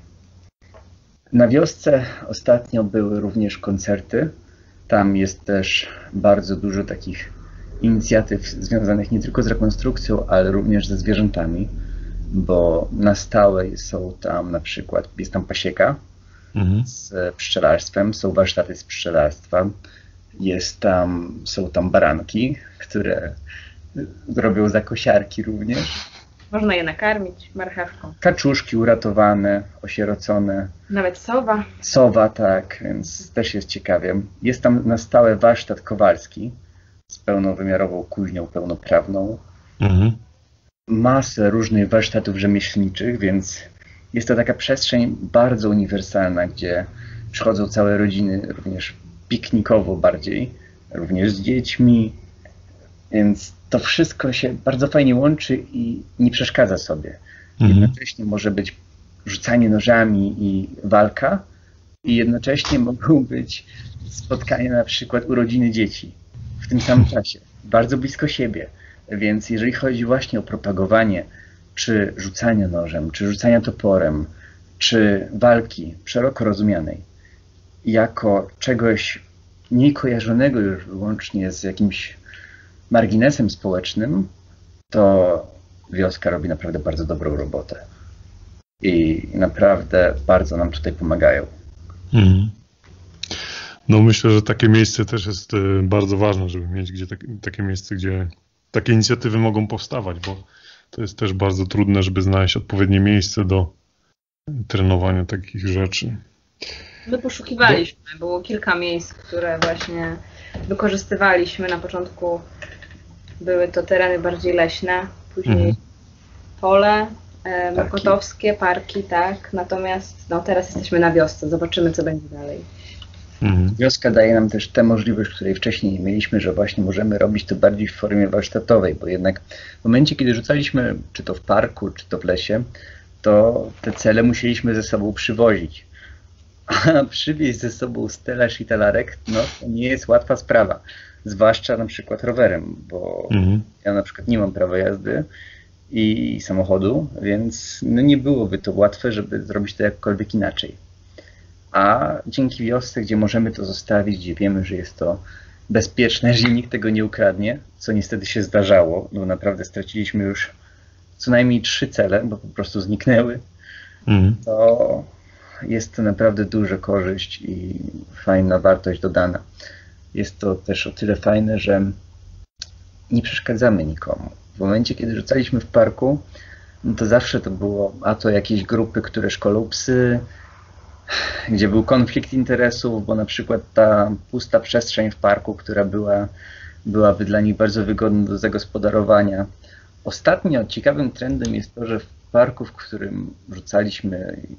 Na wiosce ostatnio były również koncerty. Tam jest też bardzo dużo takich inicjatyw związanych nie tylko z rekonstrukcją, ale również ze zwierzętami, bo na stałe są tam na przykład, jest tam pasieka Mhm. z pszczelarstwem, są warsztaty z pszczelarstwa, jest tam, są tam baranki, które robią zakosiarki również, Można je nakarmić marchewką. kaczuszki uratowane, osierocone, Nawet sowa. sowa, tak, więc też jest ciekawie. Jest tam na stałe warsztat kowalski z pełnowymiarową kuźnią pełnoprawną, Mhm. masę różnych warsztatów rzemieślniczych, więc jest to taka przestrzeń bardzo uniwersalna, gdzie przychodzą całe rodziny, również piknikowo bardziej, również z dziećmi, więc to wszystko się bardzo fajnie łączy i nie przeszkadza sobie. Mhm. Jednocześnie może być rzucanie nożami i walka i jednocześnie mogą być spotkania, na przykład urodziny dzieci w tym samym czasie, bardzo blisko siebie. Więc jeżeli chodzi właśnie o propagowanie czy rzucania nożem, czy rzucania toporem, czy walki szeroko rozumianej jako czegoś mniej kojarzonego już wyłącznie z jakimś marginesem społecznym, to wioska robi naprawdę bardzo dobrą robotę. I naprawdę bardzo nam tutaj pomagają. Mhm. No myślę, że takie miejsce też jest e, bardzo ważne, żeby mieć gdzie tak, takie miejsce, gdzie takie inicjatywy mogą powstawać, bo to jest też bardzo trudne, żeby znaleźć odpowiednie miejsce do trenowania takich rzeczy. My poszukiwaliśmy. Było kilka miejsc, które właśnie wykorzystywaliśmy. Na początku były to tereny bardziej leśne, później Mhm. pole e, mokotowskie, parki, tak. Natomiast no, teraz jesteśmy na wiosce. Zobaczymy, co będzie dalej. Mhm. Wioska daje nam też tę możliwość, której wcześniej nie mieliśmy, że właśnie możemy robić to bardziej w formie warsztatowej, bo jednak w momencie, kiedy rzucaliśmy, czy to w parku, czy to w lesie, to te cele musieliśmy ze sobą przywozić. A przywieźć ze sobą stelaż i talarek, no to nie jest łatwa sprawa. Zwłaszcza na przykład rowerem, bo Mhm. ja na przykład nie mam prawa jazdy i samochodu, więc no nie byłoby to łatwe, żeby zrobić to jakkolwiek inaczej. A dzięki wiosce, gdzie możemy to zostawić, gdzie wiemy, że jest to bezpieczne, że nikt tego nie ukradnie, co niestety się zdarzało, no naprawdę straciliśmy już co najmniej trzy cele, bo po prostu zniknęły, Mhm. to jest to naprawdę duża korzyść i fajna wartość dodana. Jest to też o tyle fajne, że nie przeszkadzamy nikomu. W momencie, kiedy rzucaliśmy w parku, no to zawsze to było, a to jakieś grupy, które szkolą psy, gdzie był konflikt interesów, bo na przykład ta pusta przestrzeń w parku, która była, byłaby dla nich bardzo wygodna do zagospodarowania. Ostatnio ciekawym trendem jest to, że w parku, w którym rzucaliśmy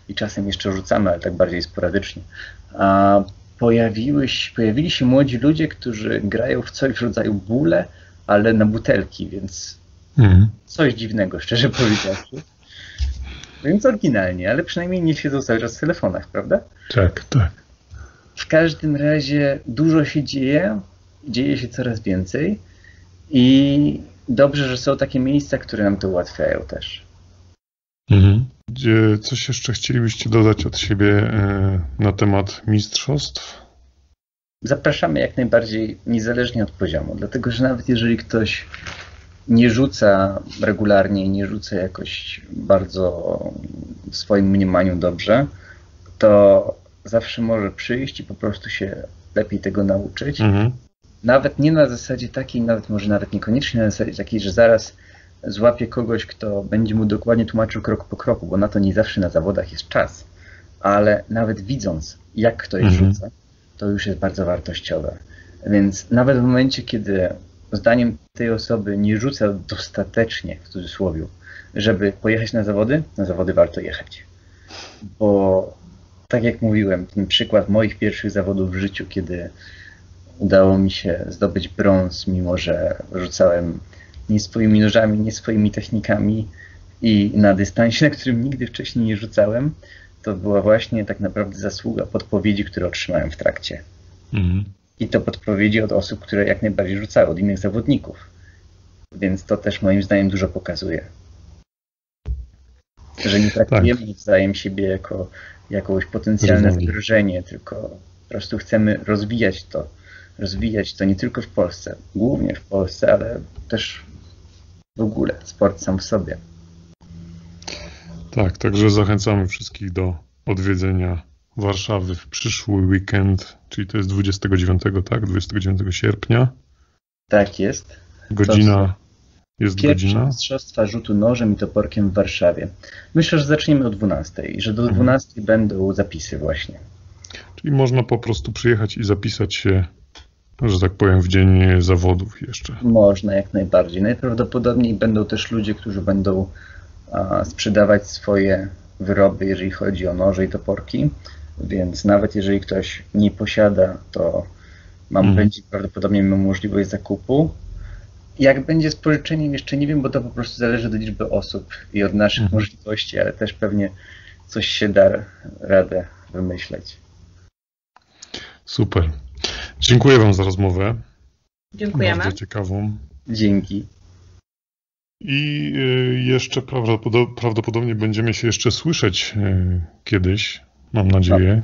i czasem jeszcze rzucamy, ale tak bardziej sporadycznie. A pojawiły się, pojawili się młodzi ludzie, którzy grają w coś w rodzaju bóle, ale na butelki, więc mhm. coś dziwnego, szczerze powiedziawszy. Więc oryginalnie, ale przynajmniej nie siedzą cały czas w telefonach, prawda? Tak, tak. W każdym razie dużo się dzieje, dzieje się coraz więcej i dobrze, że są takie miejsca, które nam to ułatwiają też. Mhm. Coś jeszcze chcielibyście dodać od siebie na temat mistrzostw? Zapraszamy jak najbardziej, niezależnie od poziomu, dlatego że nawet jeżeli ktoś nie rzuca regularnie, nie rzuca jakoś bardzo w swoim mniemaniu dobrze, to zawsze może przyjść i po prostu się lepiej tego nauczyć. Mhm. Nawet nie na zasadzie takiej, nawet może nawet niekoniecznie na zasadzie takiej, że zaraz złapie kogoś, kto będzie mu dokładnie tłumaczył krok po kroku, bo na to nie zawsze na zawodach jest czas. Ale nawet widząc, jak ktoś mhm. rzuca, to już jest bardzo wartościowe. Więc nawet w momencie, kiedy zdaniem tej osoby nie rzuca dostatecznie, w cudzysłowie, żeby pojechać na zawody, na zawody warto jechać. Bo tak jak mówiłem, ten przykład moich pierwszych zawodów w życiu, kiedy udało mi się zdobyć brąz, mimo że rzucałem nie swoimi nożami, nie swoimi technikami i na dystansie, na którym nigdy wcześniej nie rzucałem, to była właśnie tak naprawdę zasługa podpowiedzi, które otrzymałem w trakcie. Mhm. I to podpowiedzi od osób, które jak najbardziej rzucały, od innych zawodników. Więc to też moim zdaniem dużo pokazuje. Że nie traktujemy tak. wzajem siebie jako jakieś potencjalne zagrożenie, tylko po prostu chcemy rozwijać to. Rozwijać to nie tylko w Polsce, głównie w Polsce, ale też w ogóle sport sam w sobie. Tak, także zachęcamy wszystkich do odwiedzenia Warszawy w przyszły weekend, czyli to jest dwudziestego dziewiątego, tak? dwudziestego dziewiątego sierpnia. Tak jest. Godzina jest Pierwsze godzina. mistrzostwa rzutu nożem i toporkiem w Warszawie. Myślę, że zaczniemy o dwunastej i że do dwunastej mhm. będą zapisy właśnie. Czyli można po prostu przyjechać i zapisać się, że tak powiem, w dzień zawodów jeszcze. Można, jak najbardziej. Najprawdopodobniej będą też ludzie, którzy będą a, sprzedawać swoje wyroby, jeżeli chodzi o noże i toporki, więc nawet jeżeli ktoś nie posiada, to mam, mm. będzie prawdopodobnie miał możliwość zakupu. Jak będzie z pożyczeniem, jeszcze nie wiem, bo to po prostu zależy od liczby osób i od naszych mm. możliwości, ale też pewnie coś się da radę wymyśleć. Super. Dziękuję Wam za rozmowę. Dziękujemy. Bardzo ciekawą. Dzięki. I jeszcze prawdopodobnie będziemy się jeszcze słyszeć kiedyś, mam nadzieję.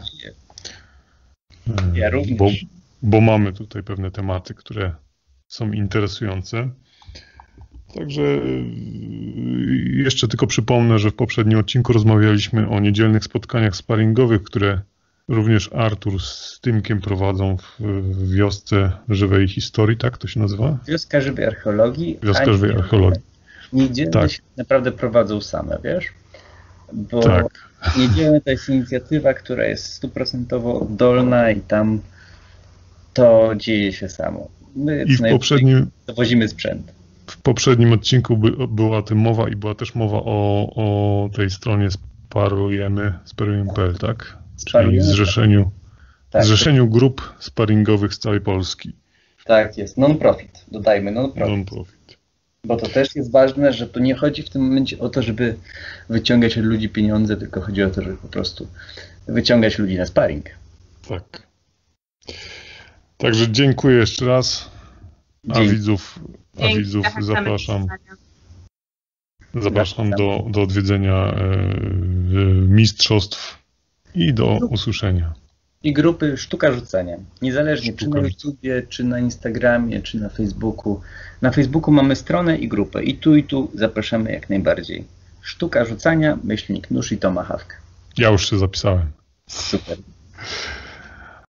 Ja również. Bo, bo mamy tutaj pewne tematy, które są interesujące. Także jeszcze tylko przypomnę, że w poprzednim odcinku rozmawialiśmy o niedzielnych spotkaniach sparingowych, które również Artur z Tymkiem prowadzą w wiosce żywej historii, tak to się nazywa? Wioska żywej archeologii. Wioska żywej archeologii. Niedzielne tak. się naprawdę prowadzą same, wiesz? Bo tak. niedzielne to jest inicjatywa, która jest stuprocentowo oddolna i tam to dzieje się samo. My I w poprzednim dowozimy sprzęt. W poprzednim odcinku by, była o tym mowa i była też mowa o, o tej stronie Sparujemy, sparujemy kropka p l, tak? Czyli zrzeszeniu, tak, zrzeszeniu grup sparingowych z całej Polski. Tak jest, non-profit, dodajmy non-profit. Non-profit. Bo to też jest ważne, że tu nie chodzi w tym momencie o to, żeby wyciągać od ludzi pieniądze, tylko chodzi o to, żeby po prostu wyciągać ludzi na sparring. Tak. Także dziękuję jeszcze raz, a Dzięki. widzów, a Dzięki. widzów zapraszam, zapraszam do, do odwiedzenia e, mistrzostw i do usłyszenia. I grupy Sztuka Rzucania. Niezależnie Sztuka. czy na YouTubie, czy na Instagramie, czy na Facebooku. Na Facebooku mamy stronę i grupę. I tu, i tu zapraszamy jak najbardziej. Sztuka Rzucania, myślnik nóż i tomahawk. Ja już się zapisałem. Super.